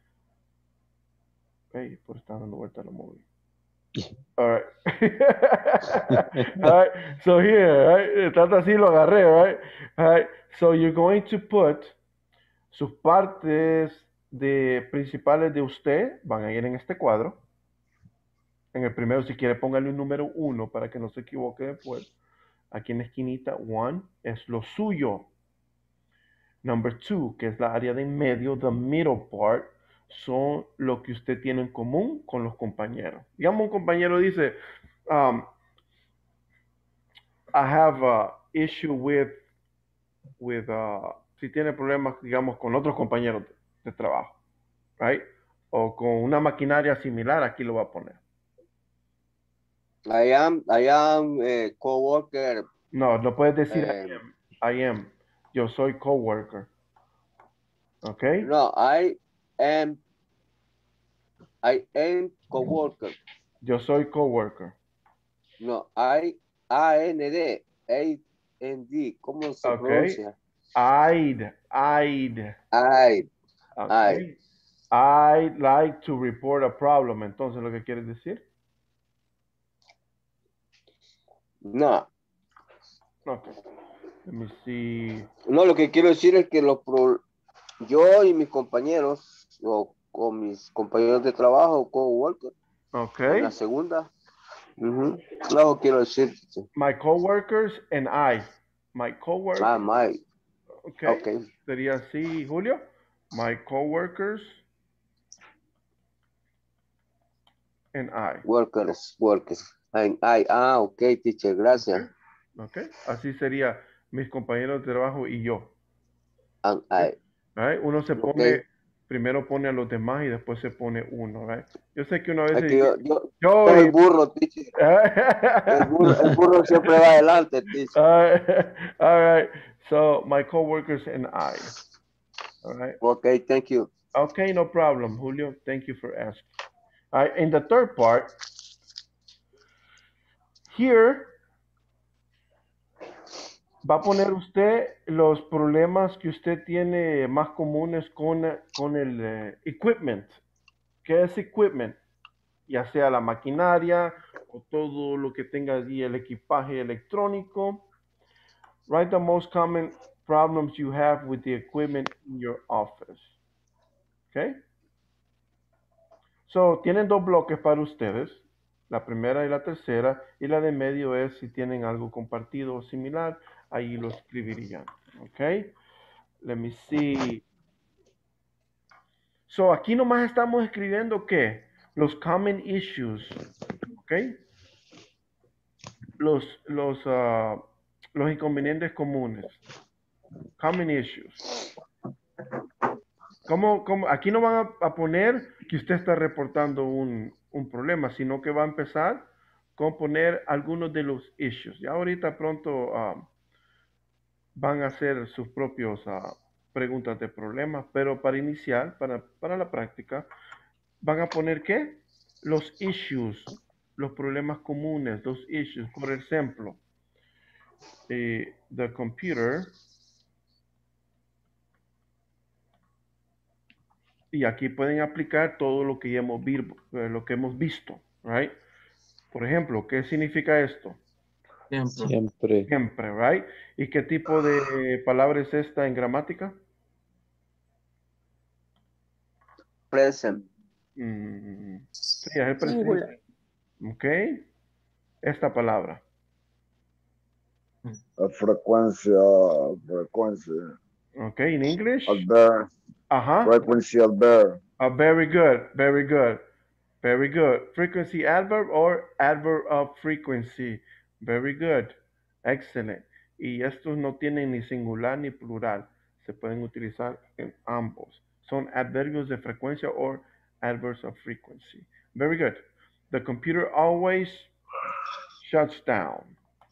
Hey, por estar dando vuelta la móvil. All right. All right. So here, right? Tanto así lo agarré, right? All right. So you're going to put sus partes principales de usted van a ir en este cuadro. En el primero, si quiere, póngale un número 1 para que no se equivoque después. Aquí en la esquinita, 1 es lo suyo. Number 2, que es la área de en medio, the middle part, son lo que usted tiene en común con los compañeros. Digamos, un compañero dice, I have an issue with si tiene problemas, digamos, con otros compañeros de trabajo, right? O con una maquinaria similar, aquí lo va a poner. I am coworker. No, no puedes decir I am. Yo soy coworker. ¿Ok? No, I am coworker. Yo soy coworker. No, A-N-D, A-N-D, ¿cómo se pronuncia? I'd. Okay. I'd like to report a problem. Entonces, ¿lo que quieres decir? No. Okay. Let me see. No, lo que quiero decir es que yo y mis compañeros, o con mis compañeros de trabajo, coworker, okay. En la segunda. No, quiero decir. My coworkers and I. My coworkers. My. Okay. Sería así, Julio. My coworkers and I. Workers. And I. Ok, teacher, gracias. Okay. Así sería mis compañeros de trabajo y yo. And I. Right? Uno se pone, primero pone a los demás y después se pone uno. Right? Yo sé que una vez... Yo el burro, teacher. el burro siempre va adelante, teacher. All right. So, my coworkers and I. All right. Okay, thank you. Okay, no problem, Julio. Thank you for asking. All right, in the third part, here, va a poner usted los problemas que usted tiene más comunes con el equipment. ¿Qué es equipment? Ya sea la maquinaria o todo lo que tenga allí el equipaje electrónico. Write the most common problems you have with the equipment in your office. Okay? So, tienen dos bloques para ustedes. La primera y la tercera. Y la de medio es si tienen algo compartido o similar. Ahí lo escribirían. Okay? Let me see. So, aquí nomás estamos escribiendo ¿qué? Los common issues. Okay? Los inconvenientes comunes. Common issues. Aquí no van a poner que usted está reportando un problema, sino que va a empezar con poner algunos de los issues. Ya ahorita pronto van a hacer sus propios preguntas de problemas, pero para iniciar, para la práctica, van a poner ¿qué? Los issues, los problemas comunes, los issues. Por ejemplo, the computer, y aquí pueden aplicar todo lo que ya hemos visto, right? Por ejemplo, ¿qué significa esto? Siempre. Siempre, right? ¿Y qué tipo de palabra es esta en gramática? Present. Sí, es el presente. Singular. Ok. Esta palabra. Frecuencia. Ok, in English? Adverb. Ajá. Frequency adverb. Very good, very good. Very good. Frequency adverb or adverb of frequency. Very good. Excellent. Y estos no tienen ni singular ni plural. Se pueden utilizar en ambos. Son adverbios de frecuencia or adverbs of frequency. Very good. The computer always shuts down.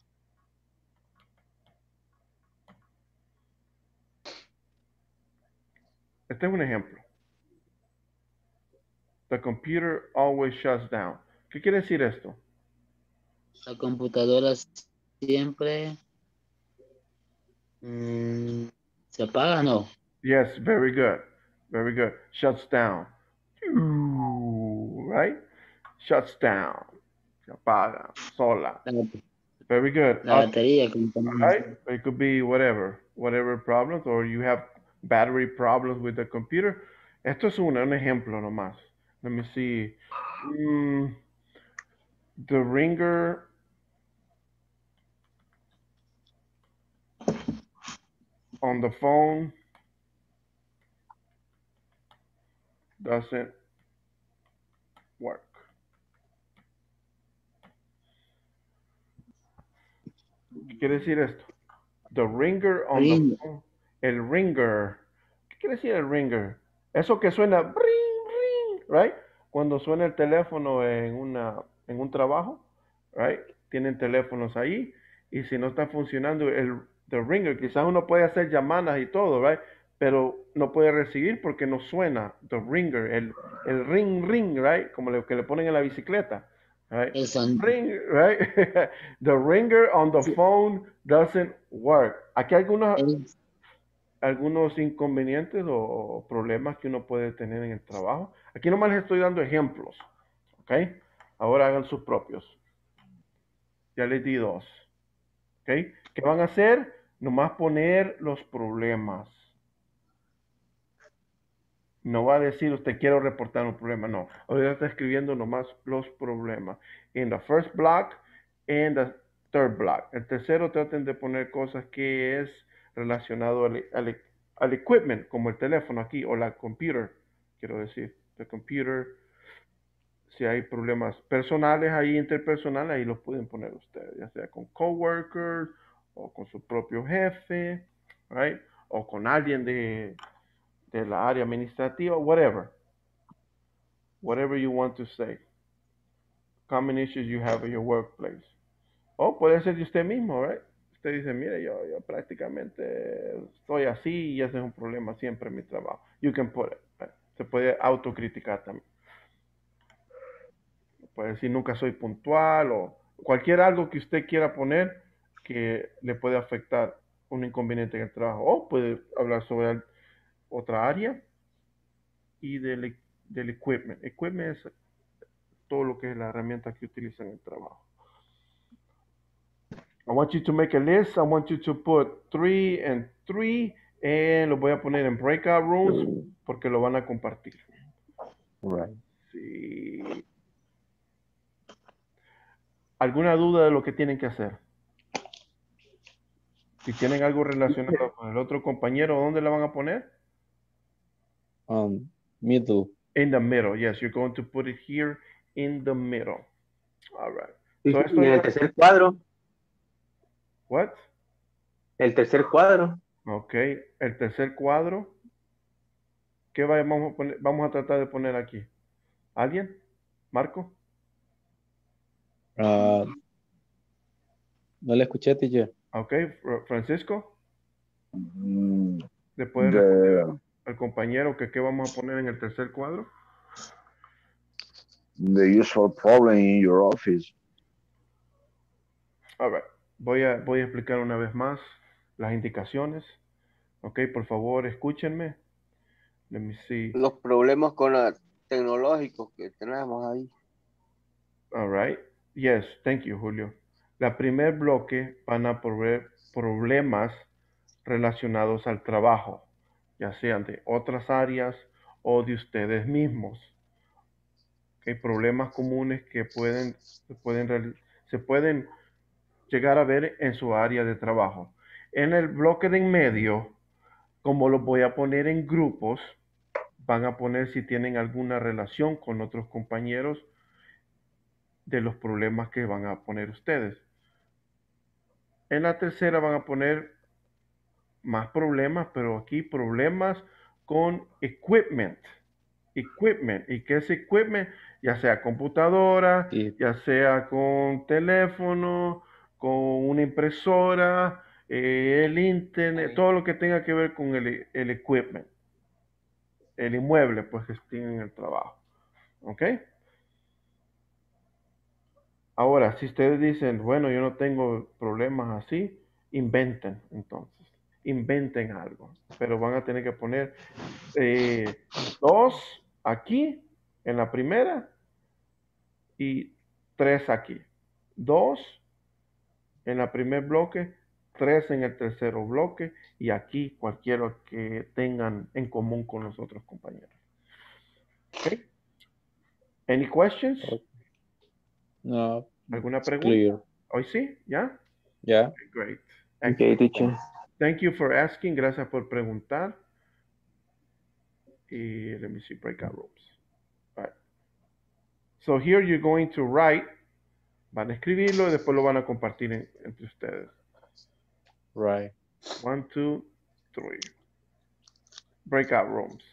Este es un ejemplo. The computer always shuts down. ¿Qué quiere decir esto? La computadora siempre se apaga, ¿no? Yes, very good. Very good. Shuts down. Right? Shuts down. Se apaga. Sola. Very good. La batería. Right? It could be whatever problems, or you have battery problems with the computer. Esto es un ejemplo nomás. Let me see. The ringer on the phone doesn't work. ¿Qué quiere decir esto? The ringer on the phone. El ringer. ¿Qué quiere decir el ringer? Eso que suena ring, ring, right? Cuando suena el teléfono en un trabajo, right? Tienen teléfonos ahí y si no está funcionando the ringer, quizás uno puede hacer llamadas y todo, right? Pero no puede recibir porque no suena the ringer, el ring ring, right? Como lo que le ponen en la bicicleta. Right? Ring, right? The ringer on the phone doesn't work. Aquí hay algunos inconvenientes o problemas que uno puede tener en el trabajo. Aquí nomás les estoy dando ejemplos. ¿Ok? Ahora hagan sus propios. Ya les di dos. ¿Ok? ¿Qué van a hacer? Nomás poner los problemas. No va a decir usted quiero reportar un problema, no. Ahorita está escribiendo nomás los problemas. In the first block and the third block. El tercero traten de poner cosas que es relacionado al equipment, como el teléfono aquí, o la computer, quiero decir. The computer, si hay problemas personales ahí, interpersonales, ahí los pueden poner ustedes, ya sea con coworkers, o con su propio jefe, right? O con alguien de la área administrativa, whatever you want to say. Common issues you have in your workplace. O puede ser de usted mismo, right? Usted dice, mire, yo prácticamente estoy así y ese es un problema siempre en mi trabajo. You can put it, right? Se puede autocriticar también. Puede decir, nunca soy puntual o cualquier algo que usted quiera poner que le puede afectar un inconveniente en el trabajo. O puede hablar sobre otra área y del equipment. Equipment es todo lo que es la herramienta que utilizan en el trabajo. I want you to make a list. I want you to put 3 and 3 and lo voy a poner en breakout rooms porque lo van a compartir. Right. Sí. ¿Alguna duda de lo que tienen que hacer? Si tienen algo relacionado con el otro compañero, ¿dónde la van a poner? Middle. In the middle. Yes, you're going to put it here in the middle. All right. Y, So y en el tercer cuadro. What? El tercer cuadro. Ok. El tercer cuadro. ¿Qué vamos a poner? Vamos a tratar de poner aquí. ¿Alguien? ¿Marco? No le escuché, teacher. Ok. Francisco. ¿Le pueden responder The, al compañero que qué vamos a poner en el tercer cuadro? the usual problem in your office. All right. Voy a explicar una vez más las indicaciones. Ok, por favor, escúchenme. Let me see. Los problemas con la tecnológicos que tenemos ahí. All right. Yes, thank you, Julio. La primer bloque van a proveer problemas relacionados al trabajo, ya sean de otras áreas o de ustedes mismos. Okay, problemas comunes que se pueden llegar a ver en su área de trabajo. En el bloque de en medio, como los voy a poner en grupos, van a poner si tienen alguna relación con otros compañeros de los problemas que van a poner ustedes. En la tercera van a poner más problemas, pero aquí problemas con equipment. Equipment. ¿Y qué es equipment? Ya sea computadora, ya sea con teléfono, con una impresora, el internet, todo lo que tenga que ver con el equipment. El inmueble, pues, que tienen en el trabajo. ¿Ok? Ahora, si ustedes dicen, bueno, yo no tengo problemas así, inventen entonces. Inventen algo. Pero van a tener que poner 2 aquí en la primera y 3 aquí. 2 en el primer bloque, 3 en el tercer bloque y aquí cualquiera que tengan en común con los otros compañeros. Okay. Any questions? No. ¿Alguna It's pregunta? clear. ¿Hoy sí? ¿Ya? Yeah. Okay, great. Okay, Excellent. teacher. Thank you for asking. Gracias por preguntar. Y let me see, breakout rooms. All right. So here you're going to write. Van a escribirlo y después lo van a compartir entre ustedes. Right. 1, 2, 3. Breakout rooms.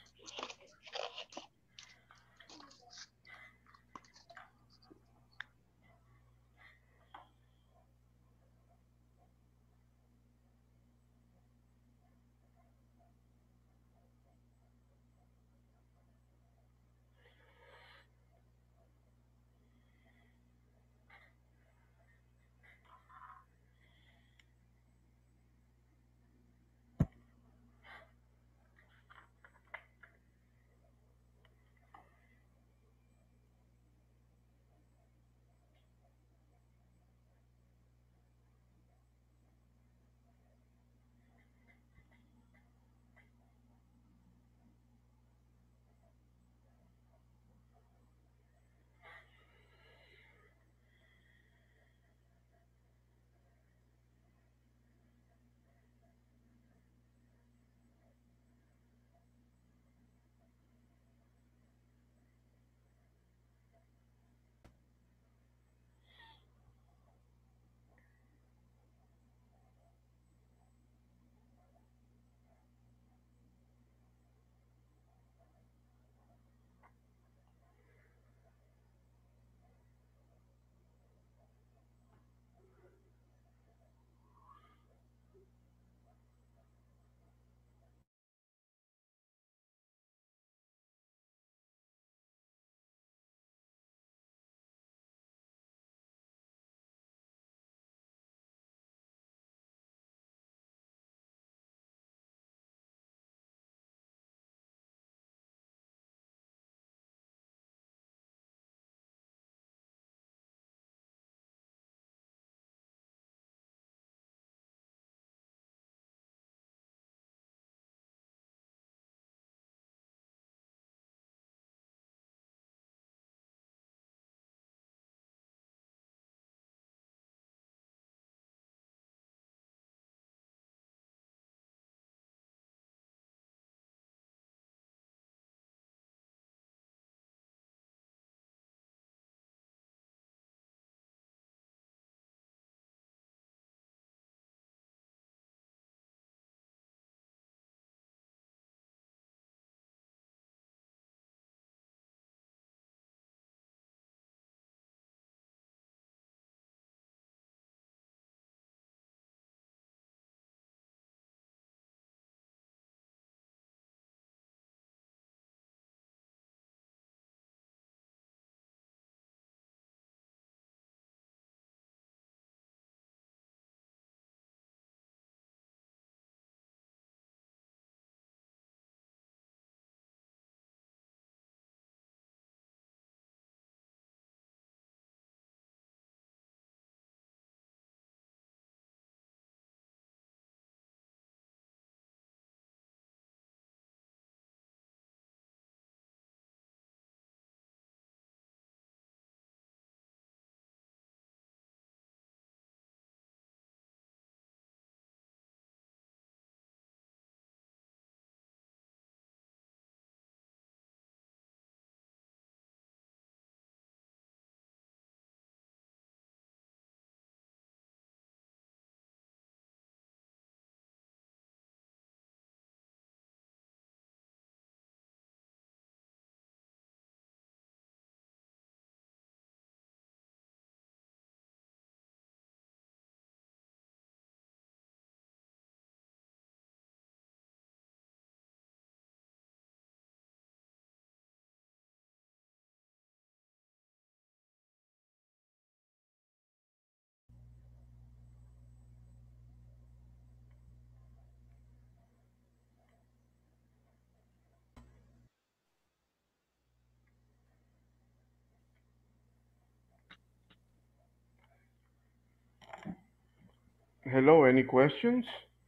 Hello, any questions?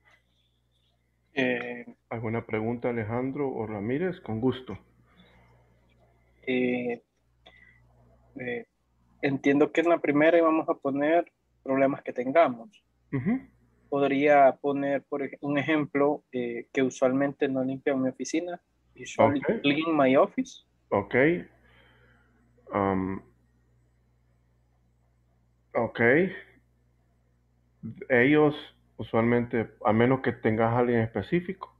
Eh, ¿Alguna pregunta, Alejandro o Ramírez? Con gusto. eh, eh, entiendo que en la primera íbamos a poner problemas que tengamos. Ujú. Podría poner un ejemplo que usualmente no limpio mi oficina. Usually Ok, clean my office. ok. Um, ok. Ellos usualmente, a menos que tengas a alguien específico.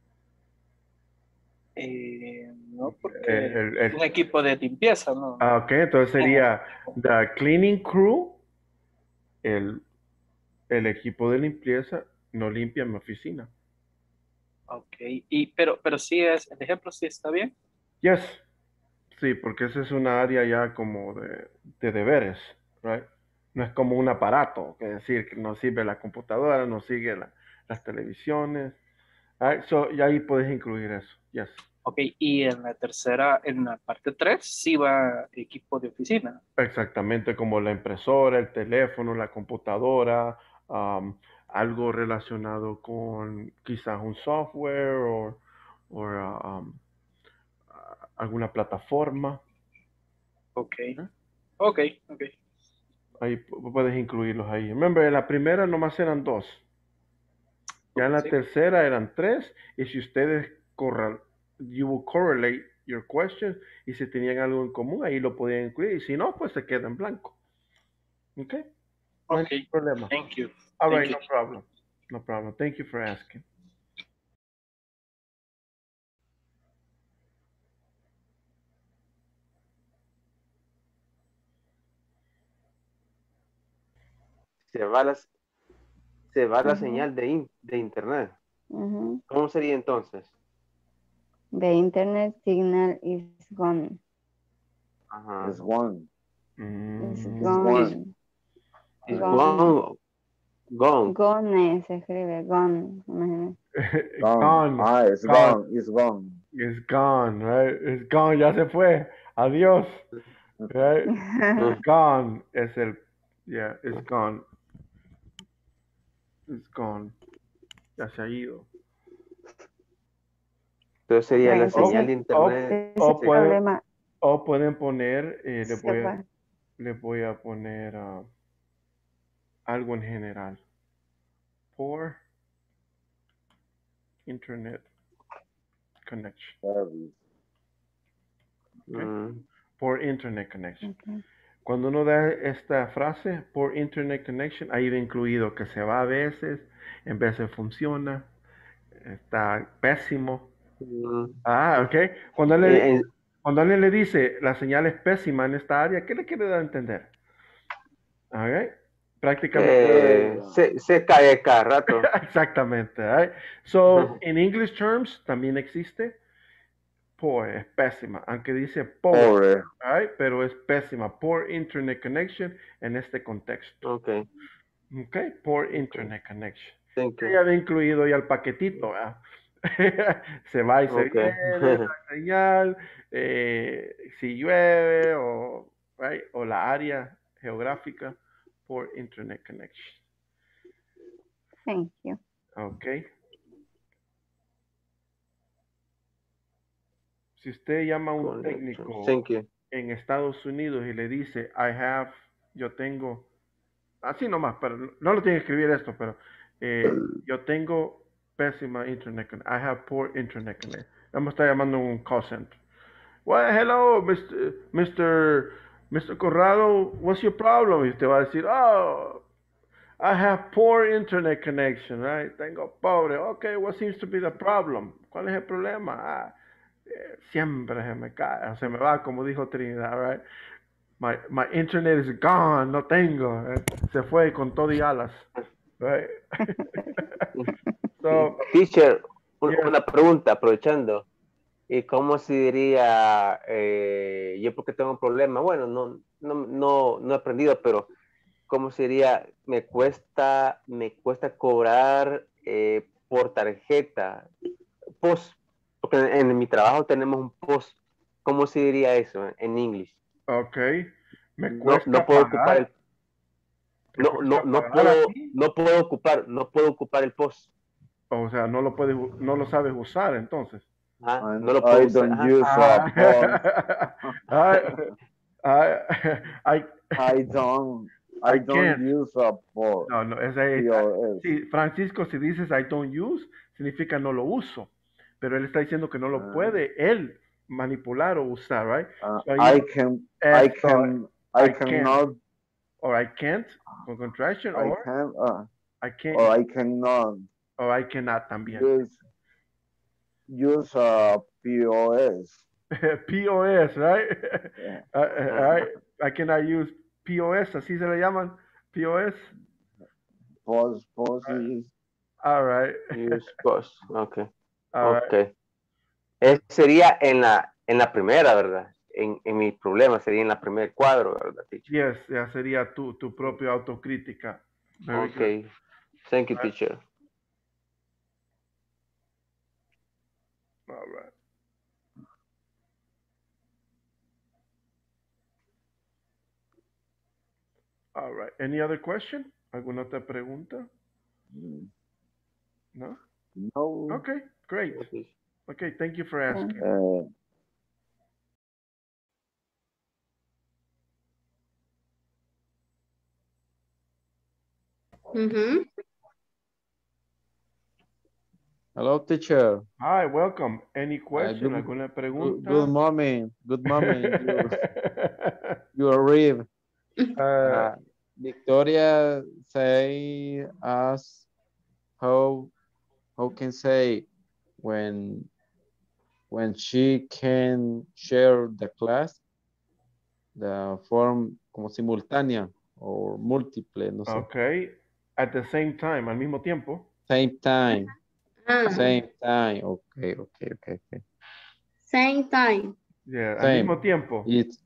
No, porque El, un equipo de limpieza, ¿no? ok, entonces sería the cleaning crew, el, el equipo de limpieza no limpia mi oficina. Ok, pero sí el ejemplo sí está bien. Yes, sí, porque esa es una área ya como de deberes, right? No es como un aparato, que decir que no sirve la computadora, no sigue las televisiones. Right? So, y ahí puedes incluir eso, yes. Ok, y en la tercera, en la parte 3, sí va equipo de oficina. Exactamente, como la impresora, el teléfono, la computadora, um, algo relacionado con quizás un software o alguna plataforma. Ok, ¿Eh? ok, ok. Ahí puedes incluirlos ahí. Remember, en la primera nomás eran 2. Ya en la Sí. tercera eran 3. Y si ustedes you will correlate your questions. Y si tenían algo en común, ahí lo podían incluir. Y si no, pues se queda en blanco. ¿Ok? No hay Ok, ningún problema. thank you. All Thank right, you. no problem. No problem. Thank you for asking. Se va la Ujú, señal de internet. ujú. ¿Cómo sería entonces? The internet signal is gone. Ajá. It's one. Is It's Mm, one. gone. Is Gone. gone. Gone se escribe gone. Imagínate. Gone. gone. Ah, it's Gone. gone. It's gone. It's gone, right? It's gone. Ya se fue. Adiós. Right? Mm. Gone es el. Yeah, it's gone. It's gone. Ya se ha ido. Entonces sería Bueno, la señal entonces de internet. ese problema O pueden poner, se va. le voy a poner algo en general. Poor internet connection. Service. Okay? Mm. Poor internet connection. Okay. Cuando uno da esta frase, poor internet connection, ahí va incluido que se va a veces funciona, está pésimo. Mm. Ah, ok. Cuando Eh, en- alguien le dice la señal es pésima en esta área, ¿qué le quiere dar a entender? Ok. Prácticamente. se cae cada rato. Exactamente. Right? So, in English terms también existe poor, es pésima, aunque dice poor, Pobre. right? Pero es pésima. Poor internet connection en este contexto. Okay. Ok, poor Okay. internet connection. Thank you. Ya había incluido ya el paquetito, ¿verdad? Se va y se Okay. viene la señal, si llueve right, o la área geográfica por internet connection. Thank you. Ok. Si usted llama a un Connection. técnico Thank you. en Estados Unidos y le dice, yo tengo, así nomás, pero no lo tiene que escribir esto, pero yo tengo pésima internet connection. I have poor internet connection. Vamos a estar llamando a un call center. Well, hello, Mr. Corrado, what's your problem? Y usted va a decir, oh, I have poor internet connection, right? Tengo pobre. Okay, what seems to be the problem? ¿Cuál es el problema? Siempre se me cae, se me va, como dijo Trinidad, right? My internet is gone, no tengo. Se fue con todo y alas, right? So, Teacher, yes. una pregunta, aprovechando. ¿Y cómo se diría, yo porque tengo un problema? Bueno, no he aprendido, pero ¿cómo se diría? Me cuesta cobrar por tarjeta, post, porque en mi trabajo tenemos un post. ¿Cómo se diría eso en inglés? Ok, me No cuesta puedo ocupar pagar el... No, no, no pagar puedo, aquí. no puedo ocupar el post. O sea, no lo sabes usar entonces. Ajá, And no lo puedo I usar. don't Ajá. use a phone. I don't can't. use a phone. No, POS. sí, Francisco, si dices I don't use, significa no lo uso. Pero él está diciendo que no lo puede él manipular o usar, right? So I can't. cannot. Or I can't, con contraction, I or can. I can't, Or I cannot or I cannot también. use a POS. POS, right? Yeah. Right? I cannot use POS, así se le llaman, POS. POS. All right. Use post. Okay. All right. Okay. Sería en la primera, ¿verdad? En mi problema sería en la primer cuadro, ¿verdad, teacher? Yes, ya sería tu propia autocrítica. Very Okay. good. Thank you, teacher. All right. All right. Any other question? ¿Alguna otra pregunta? No? No. Okay, great. Okay, thank you for asking. Hello, teacher. Hi, welcome. Any question? Good- ¿Alguna pregunta? Good morning. Good morning. You arrive. Victoria say us how can say when she can share the class, the form como simultánea o múltiple, no sé. Okay. At the same time, al mismo tiempo. Same time. Same time. Okay. Same time. Yeah, al Same. mismo tiempo. It's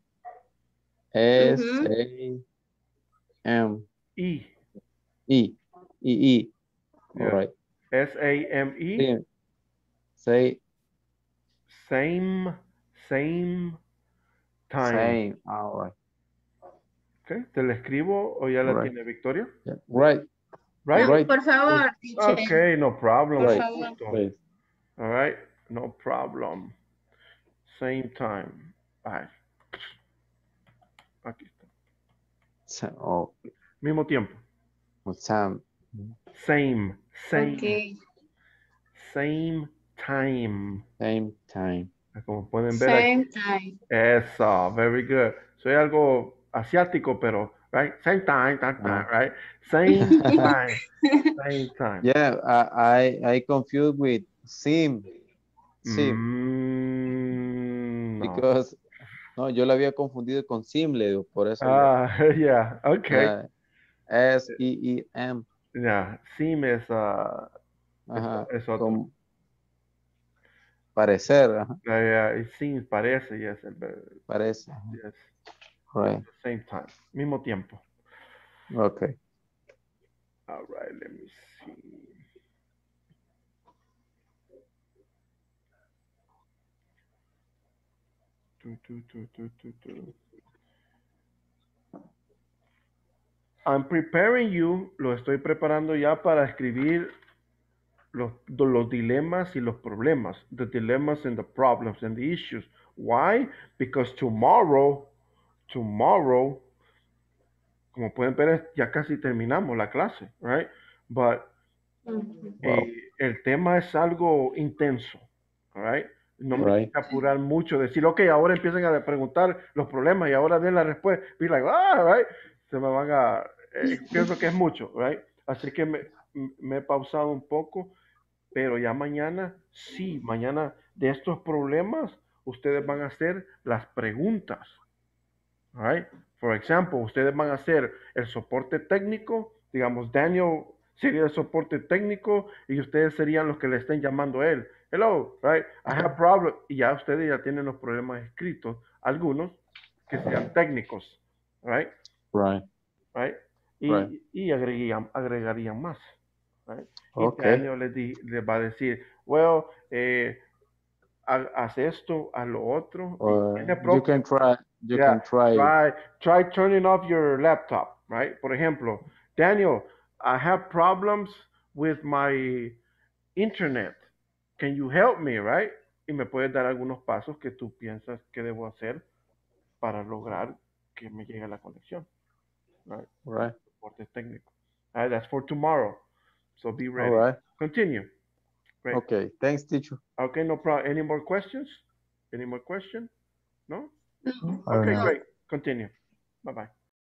S-A-M. E. E. Yeah. All right. S-A-M-E. Say Same time. same. All right. Okay. ¿Te la escribo o ya la Right. tiene Victoria? Yeah. Right. Right? Right. Por favor, teacher. Okay, no problem. Right. Justo. Right. All right, no problem. Same time. Ay. Aquí está. Oh, Mismo tiempo. Sam. Same. Okay. Same time. Same time. Como pueden ver Same aquí. time. Eso, very good. Soy algo asiático, pero, right? Same time, right? Same time. Same time. Yeah, I confused with sim. No. Because no, yo la había confundido con simple, por eso. Yeah, okay. S-E-E-M. Yeah, sim es, es otro. Parecer. Yeah, sim parece, yes. Parece. Yes. Right. Same time. Mismo tiempo. Okay. All right, let me see. I'm preparing you, lo estoy preparando ya para escribir los dilemas y los problemas. The dilemmas and the problems and the issues. Why? Because tomorrow, como pueden ver, ya casi terminamos la clase, right? But el tema es algo intenso, all right? No me hay que apurar mucho, decir, ok, ahora empiezan a preguntar los problemas y ahora den la respuesta. Be like, right? Se me van a, pienso que es mucho, right? Así que me he pausado un poco, pero ya mañana, sí, mañana de estos problemas, ustedes van a hacer las preguntas, all right? For example, ustedes van a hacer el soporte técnico, digamos, Daniel sería el soporte técnico y ustedes serían los que le estén llamando a él. Hello, right? I have a problem. Y ya ustedes ya tienen los problemas escritos, algunos que sean técnicos, right? Right. Right? Y agregarían más, right? Okay. Y Daniel les va a decir, well, haz esto, haz lo otro. You can try. Try turning off your laptop, right? Por ejemplo, Daniel, I have problems with my internet. Can you help me, right? Y me puedes dar algunos pasos que tú piensas que debo hacer para lograr que me llegue la conexión. Right? Right. Soporte técnico. All right, that's for tomorrow. So be ready. All right. Continue. Great. Okay. Thanks, teacher. Okay, no problem. Any more questions? Any more questions? No? All Okay, right. great. Continue. Bye-bye.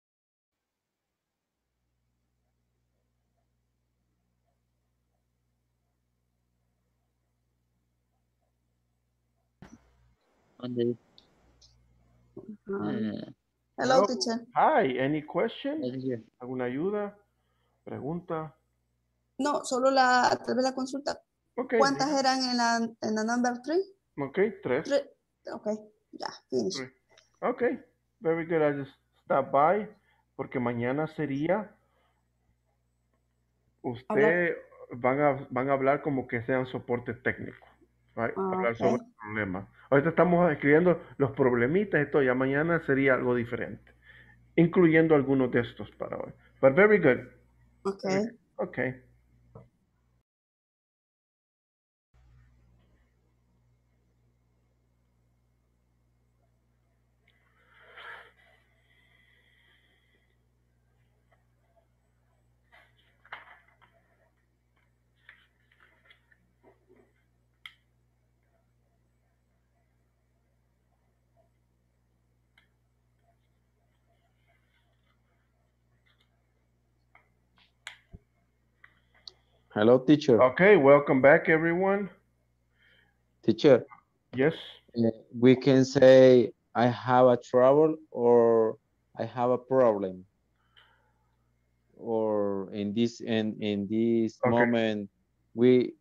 Hello, teacher. Hi, any questions? ¿Alguna ayuda? ¿Pregunta? No, solo tal vez la consulta. Okay. ¿Cuántas eran en la number 3? Okay, 3. Okay, ya, finish. Okay, very good. I just stop by porque mañana sería usted van a hablar como que sean soporte técnico, right? Hablar sobre el problema. Ahorita estamos escribiendo los problemitas y todo, ya mañana sería algo diferente, incluyendo algunos de estos para hoy. But very good. Okay. Okay. Hello, teacher. Okay, welcome back, everyone. Teacher. Yes. We can say I have a trouble or I have a problem. Or in this moment, we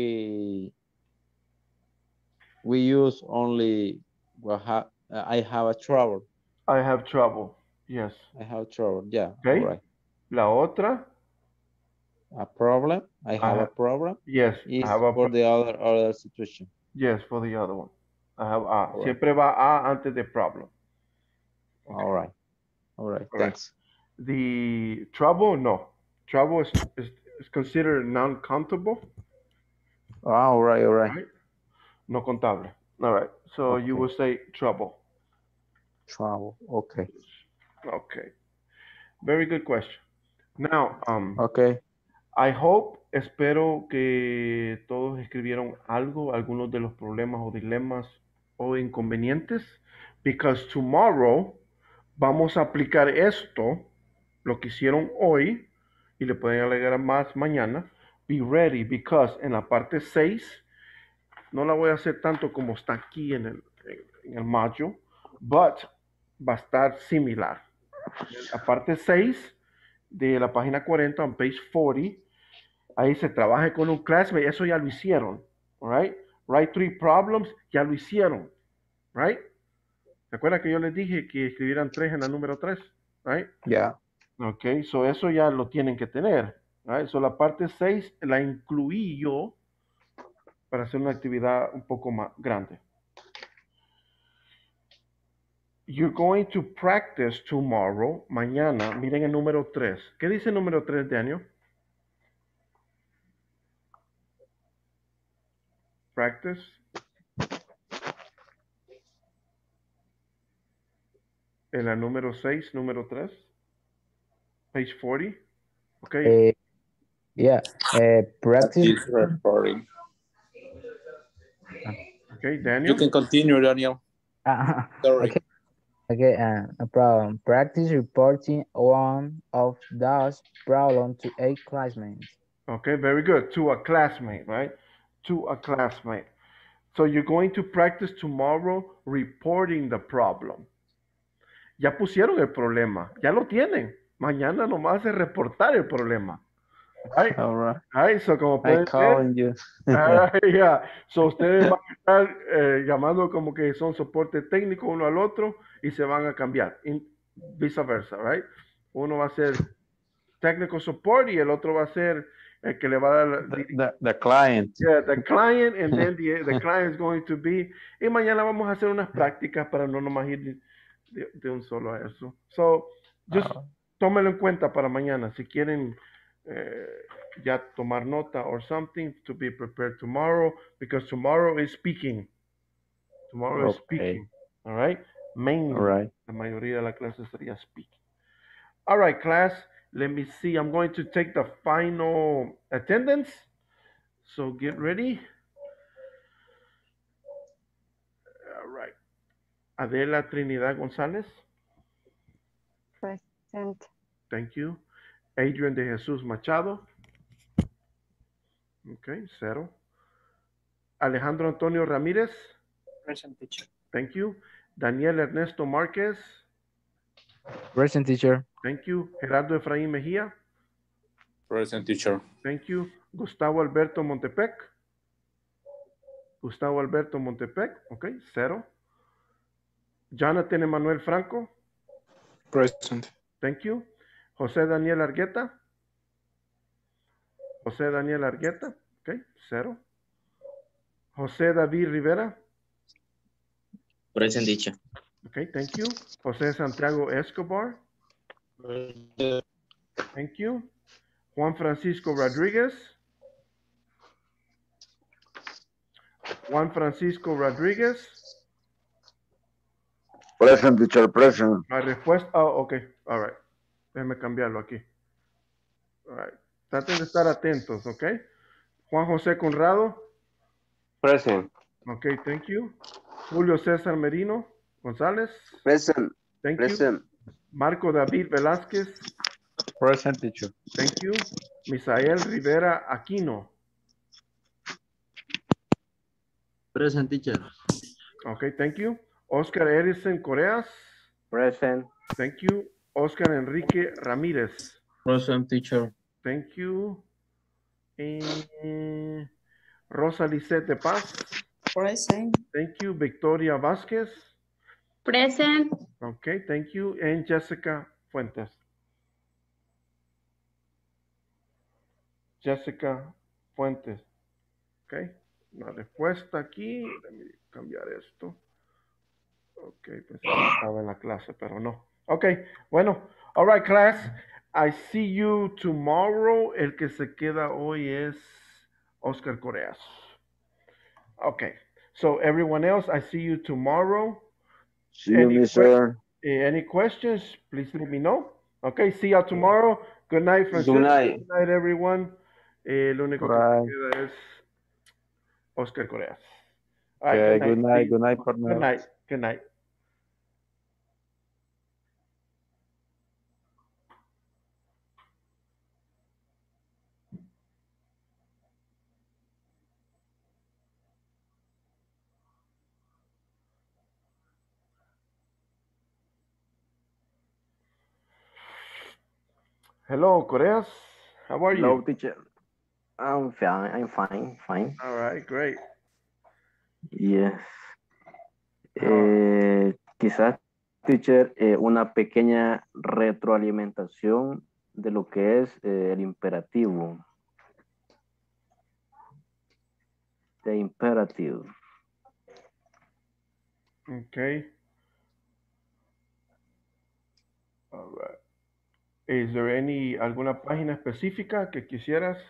use only I have a trouble. I have trouble. Yes. I have trouble. Yeah. Okay. All right. La otra. A problem. I have a problem. Yes. Is I have a for the other situation. Yes, for the other one. I have a. All Siempre va a antes de problem. Okay. All right. All right. All Thanks. Right. The trouble, no. Trouble is considered non-countable. All right. All right. Right? No contable. All right. So Okay. you will say trouble. Trouble. Okay. Okay. Very good question. Now, Okay. I hope, espero que todos escribieron algo, algunos de los problemas o dilemas o inconvenientes, because tomorrow vamos a aplicar esto, lo que hicieron hoy, y le pueden agregar más mañana. Be ready, because en la parte 6, no la voy a hacer tanto como está aquí en el module, but va a estar similar. La parte 6 de la página 40, on page 40, ahí se trabaja con un classmate, eso ya lo hicieron, right? Write 3 problems, ya lo hicieron, right? ¿Se acuerdan que yo les dije que escribieran 3 en la número 3, right? Yeah. Ok, so eso ya lo tienen que tener, right? So la parte 6 la incluí yo para hacer una actividad un poco más grande. You're going to practice tomorrow, mañana, miren el número 3. ¿Qué dice el número 3, Daniel? Practice. En la número 6, número 3. Page 40. Okay. Yeah. Practice. Recording. Okay, Daniel. You can continue, Daniel. Sorry. Okay, no problem. Practice reporting one of those problems to a classmate. Okay, very good. To a classmate, right? To a classmate. So you're going to practice tomorrow reporting the problem. Ya pusieron el problema, ya lo tienen. Mañana nomás es reportar el problema. Right? All right. Right, so como I pueden calling ver, you. yeah. So ustedes van a estar llamando como que son soporte técnico uno al otro y se van a cambiar, viceversa, right? Uno va a ser technical support y el otro va a ser el que le va a dar the client. Yeah, the client, and then the client is going to be. Y mañana vamos a hacer unas prácticas para no nomás ir de un solo a eso. So, just tómelo en cuenta para mañana. Si quieren ya tomar nota or something to be prepared tomorrow, because tomorrow is speaking. Tomorrow is speaking. All right? Mainly, All right. la mayoría de la clase sería speaking. All right, class. Let me see. I'm going to take the final attendance. So get ready. All right. Adela Trinidad González. Present. Thank you. Adrian de Jesús Machado. Okay, 0. Alejandro Antonio Ramírez. Present, teacher. Thank you. Daniel Ernesto Márquez. Present, teacher. Thank you. Gerardo Efraín Mejía. Present, teacher. Thank you. Gustavo Alberto Montepec. Gustavo Alberto Montepec. Okay, 0. Jonathan Emanuel Franco. Present. Thank you. José Daniel Argueta. José Daniel Argueta. Okay, 0. José David Rivera. Present, teacher. Okay, thank you. José Santiago Escobar. Thank you. Juan Francisco Rodríguez. Juan Francisco Rodríguez. Present, teacher, present. La respuesta, oh, ok, all right. Déjeme cambiarlo aquí. All right. Traten de estar atentos, ok. Juan José Conrado. Present. Ok, thank you. Julio César Merino González. Present. Thank Present. you. Marco David Velázquez. Present, teacher. Thank you. Misael Rivera Aquino. Present, teacher. Ok, thank you. Oscar Edison Coreas. Present. Thank you. Oscar Enrique Ramírez. Present, teacher. Thank you. Rosa Lisette de Paz. Present. Thank you. Victoria Vázquez. Present. Okay, thank you. And Jessica Fuentes. Jessica Fuentes. Ok. La respuesta aquí. Déjame cambiar esto. Ok, pensé que estaba en la clase, pero no. Ok, bueno. All right, class. I see you tomorrow. El que se queda hoy es Oscar Coreas. Okay. So everyone else, I see you tomorrow. See you, mister. Any questions? Please let me know. Okay, see you tomorrow. Good night, Francisco. Good night. Good night, everyone. Lo único que me queda es Oscar Coreas. All right, Okay, good night. Good night, partner. Good night. Good night. Hello, Coreas. How are Hello, you? teacher. I'm fine. I'm fine. All right, great. Yes. Quizás, teacher, una pequeña retroalimentación de lo que es el imperativo. The imperative. Okay. All right. Is there alguna página específica que quisieras?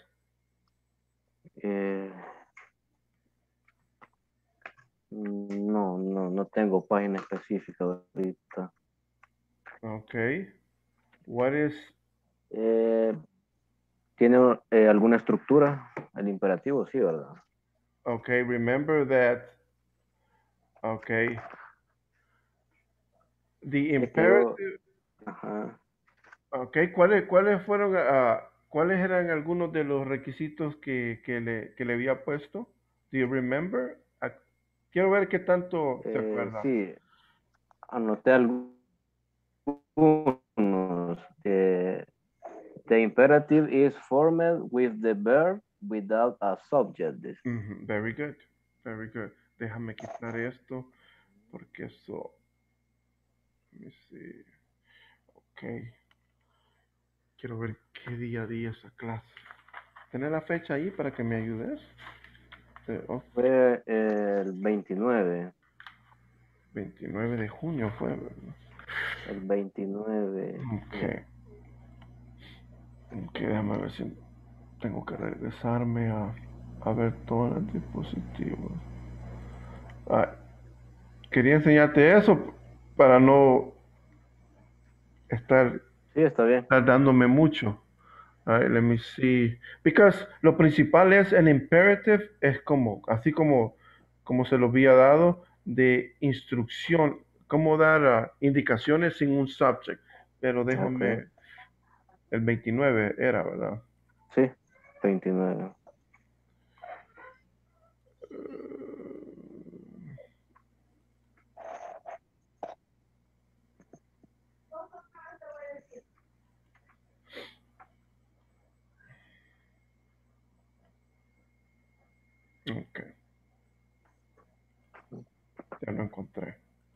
No tengo página específica ahorita. Okay. What is? ¿Tiene alguna estructura? El imperativo, sí, ¿verdad? Okay, remember that. Okay. The imperative. Ajá. Okay, ¿cuáles fueron, cuáles eran algunos de los requisitos que le había puesto? Do you remember? Quiero ver qué tanto te acuerdas. Sí, anoté algunos. The imperative is formed with the verb without a subject. Very good, very good. Déjame quitar esto porque eso. Let me see. Okay. Quiero ver qué día a día esa clase. ¿Tienes la fecha ahí para que me ayudes? Fue el 29. 29 de junio fue, ¿verdad? El 29. Okay. Ok, déjame ver si tengo que regresarme a ver todos los dispositivos. Ah, quería enseñarte eso para no estar Sí, está bien. tardándome mucho. All right, let me see. Because lo principal es el imperative, es como, así como se lo había dado, de instrucción, cómo dar indicaciones sin un subject. Pero Ok. déjame, el 29 era, ¿verdad? Sí, 29. Ok, ya lo encontré.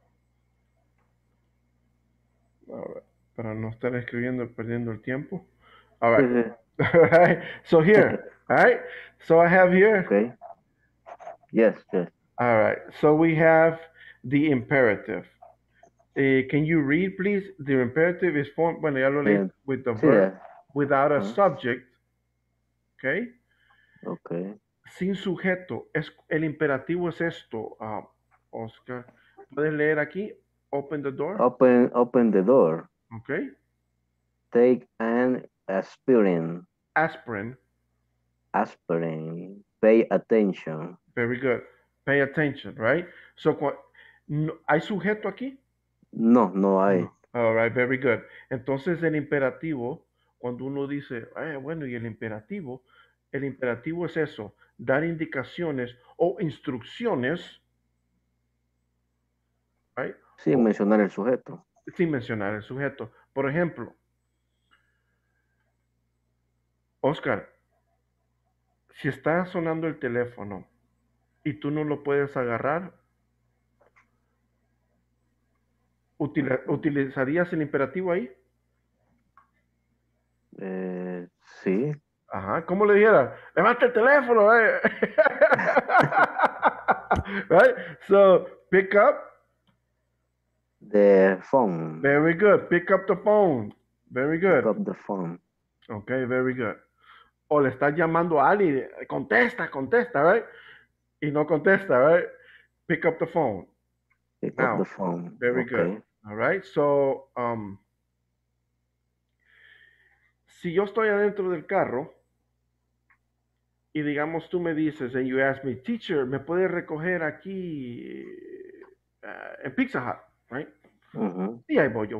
A ver, para no estar escribiendo y perdiendo el tiempo. All Sí, right. sí. All right. So here, all right. So I have here. Okay. Yes, yes. All right. So we have the imperative. Can you read, please? The imperative is formed, bueno, ya lo leí, Eh, with the sí, verb, without a ajá. subject, okay? Okay. Sin sujeto. El imperativo es esto, Oscar. ¿Puedes leer aquí? Open the door. Open the door. Okay. Take an aspirin. Aspirin. Aspirin. Pay attention. Very good. Pay attention, right? So, ¿hay sujeto aquí? No, no hay. No. All right, very good. Entonces, el imperativo, cuando uno dice, bueno, y el imperativo es eso, dar indicaciones o instrucciones, right? Sin mencionar el sujeto. Sin mencionar el sujeto. Por ejemplo, Oscar, si está sonando el teléfono y tú no lo puedes agarrar, ¿utilizarías el imperativo ahí? Sí. Ajá, ¿cómo le dijera? Levanta el teléfono, right? So, pick up. The phone. Very good. Pick up the phone. Very good. Pick up the phone. Okay, very good. O le estás llamando a alguien, contesta, right? Y no contesta, right? Pick up the phone. Pick Now, up the phone. very good. All right. So, si yo estoy adentro del carro y digamos tú me dices, and you ask me, teacher, ¿me puedes recoger aquí en Pizza Hut, right? Y ahí voy yo.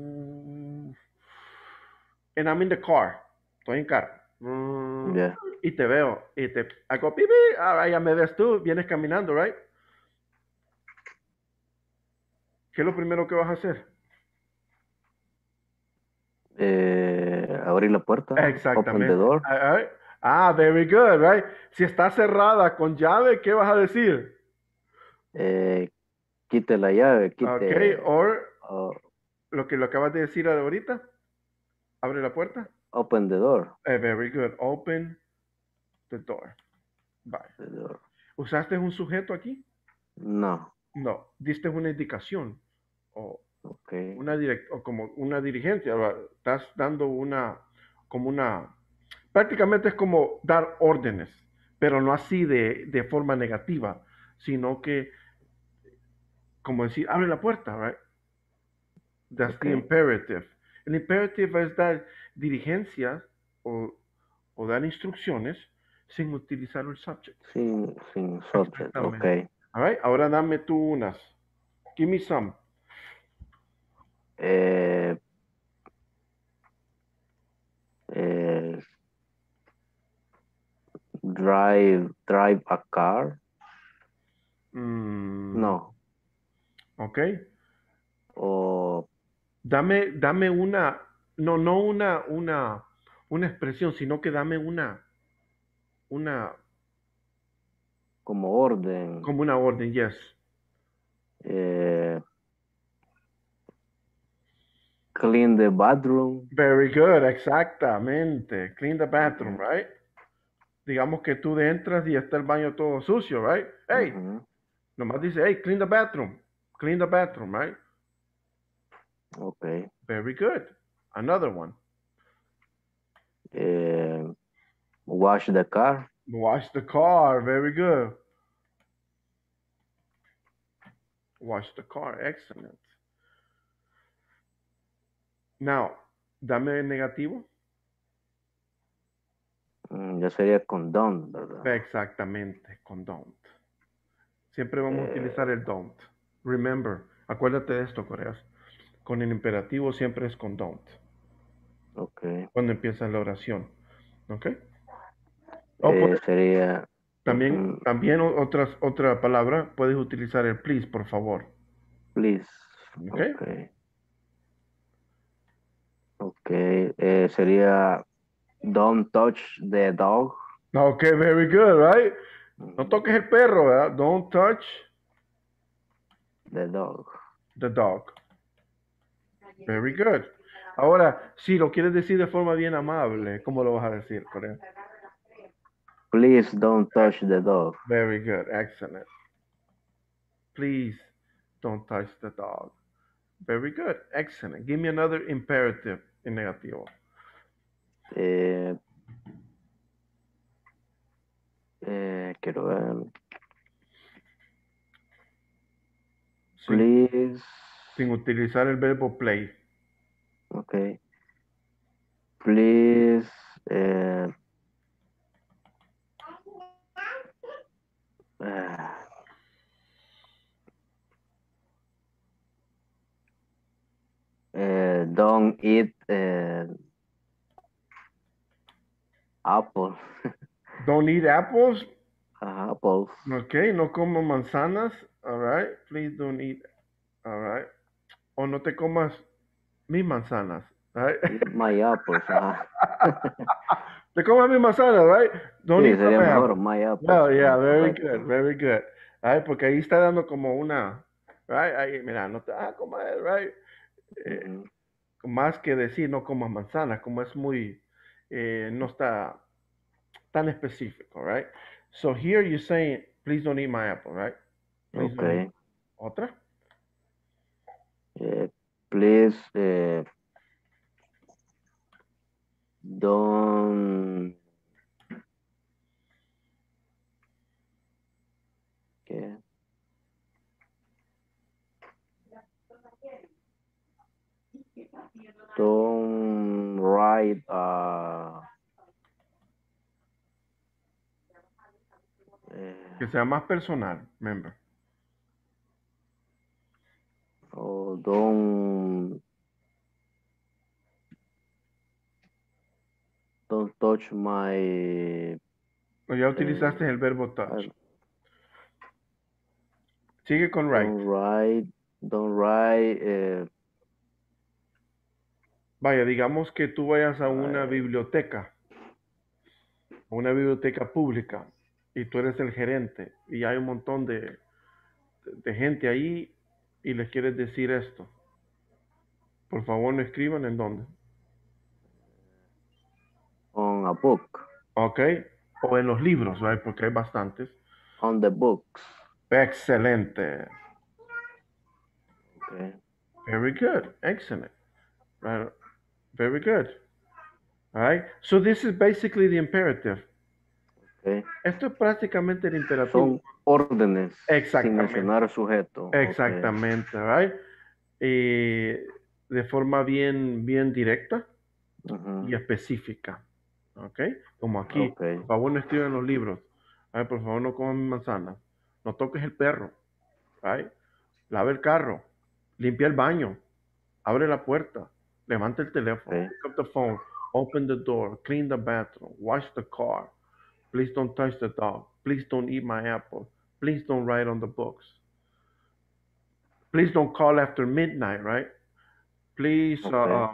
And I'm in the car. Estoy en carro. Yeah. Y te veo. Y te hago pipi. Ahora ya me ves tú. Vienes caminando, right? ¿Qué es lo primero que vas a hacer? Abrir la puerta. Exactamente. Open the door. Very good, right? Si está cerrada con llave, ¿qué vas a decir? Quite la llave. Quite. Okay, lo que lo acabas de decir ahorita. Abre la puerta. Open the door. Very good. Open the door. Bye. The door. ¿Usaste un sujeto aquí? No. No. Diste una indicación. O Okay. o como una dirigencia. Estás dando prácticamente es como dar órdenes, pero no así de forma negativa, sino que como decir, abre la puerta, right? That's the imperative. El imperative es dar dirigencias o dar instrucciones sin utilizar el subject. Sin subject, okay. All right, ahora dame tú unas. Give me some. Drive a car. No. Okay. O dame una, no una expresión, sino que dame una como orden. Como una orden, yes. Clean the bathroom. Very good, exactamente. Clean the bathroom, right? Digamos que tú entras y está el baño todo sucio, right? Hey, nomás dice, hey, clean the bathroom. Clean the bathroom, right? Okay. Very good. Another one. Wash the car. Wash the car. Very good. Wash the car. Excellent. Now, dame el negativo. Ya sería con don't, ¿verdad? Exactamente, con don't. Siempre vamos a utilizar el don't. Remember, acuérdate de esto, Coreas. Con el imperativo siempre es con don't. Ok. Cuando empieza la oración. ¿Ok? Sería... También otra palabra, puedes utilizar el please, por favor. Please. ¿Ok? Ok. Sería don't touch the dog. Ok, very good, right? No toques el perro, ¿verdad? Don't touch the dog. The dog. Very good. Ahora, si lo quieres decir de forma bien amable, ¿cómo lo vas a decir, Corea? Please don't touch the dog. Very good. Excellent. Please don't touch the dog. Very good. Excellent. Give me another imperative in negativo. Quiero ver. Please. Sin utilizar el verbo play. Okay. Please. Don't eat apple. Don't eat apples. Apples. Okay, no como manzanas. All right. Please don't eat. All right. O no te comas mis manzanas. Right? Eat my apples. Te comas mis manzanas, right? Don't sí, eat sería my mejor apples. my apples. No, yeah, very good, very good. Right? Porque ahí está dando como una, right? Ahí, mira, no te, comer, right? Más que decir no comas manzanas, como es muy, no está tan específico, right? So here you're saying, please don't eat my apple, right? Please okay. ¿Otra? Please don't don't write que sea más personal, remember. Oh, don't touch my... O ya utilizaste el verbo touch. Sigue con write. Don't write. Vaya, digamos que tú vayas a una biblioteca pública, y tú eres el gerente, y hay un montón de gente ahí, y les quieres decir esto. Por favor, no escriban en dónde. On a book. Ok. O en los libros, right? Porque hay bastantes. On the books. Excelente. Okay. Very good. Excellent. Right. Very good. All right. So this is basically the imperative. Okay. Esto es prácticamente el imperativo. Son órdenes. Exactamente. Sin mencionar sujeto. Exactamente, Okay. right? De forma bien directa y específica. ¿Ok? Como aquí. Okay. Por favor, no escriban los libros. Ay, por favor, no coman mi manzana. No toques el perro. Right? Lava el carro. Limpia el baño. Abre la puerta. Levanta el teléfono. Okay. Pick up the phone. Open the door. Clean the bathroom. Wash the car. Please don't touch the dog. Please don't eat my apple. Please don't write on the books. Please don't call after midnight, right? Please, okay.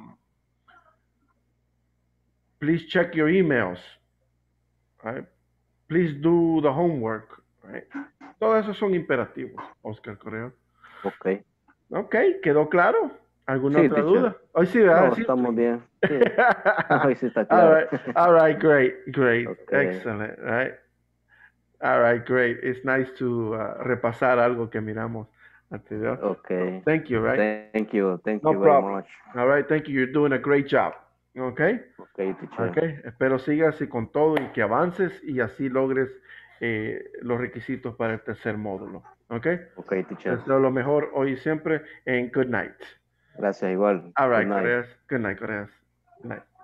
Please check your emails, right? Please do the homework, right? Todos esos son imperativos, Oscar Correa. Ok. Ok, ¿quedó claro? ¿Alguna Sí, otra teacher. duda? Hoy sí, ¿verdad? No, Sí. estamos bien. Sí. Hoy sí está claro. All right, great. Okay. Excellent, right? All right, great. It's nice to repasar algo que miramos anterior. Okay. Thank you, right? Thank you No very problem. much. All right, thank you. You're doing a great job. ¿Ok? Ok, teacher. Ok, espero sigas y con todo y que avances y así logres los requisitos para el tercer módulo. ¿Ok? Ok, teacher. Deseo lo mejor hoy y siempre and good night. Gracias, igual. All right, Good night. Coreas. Good night, Coreas. Good night.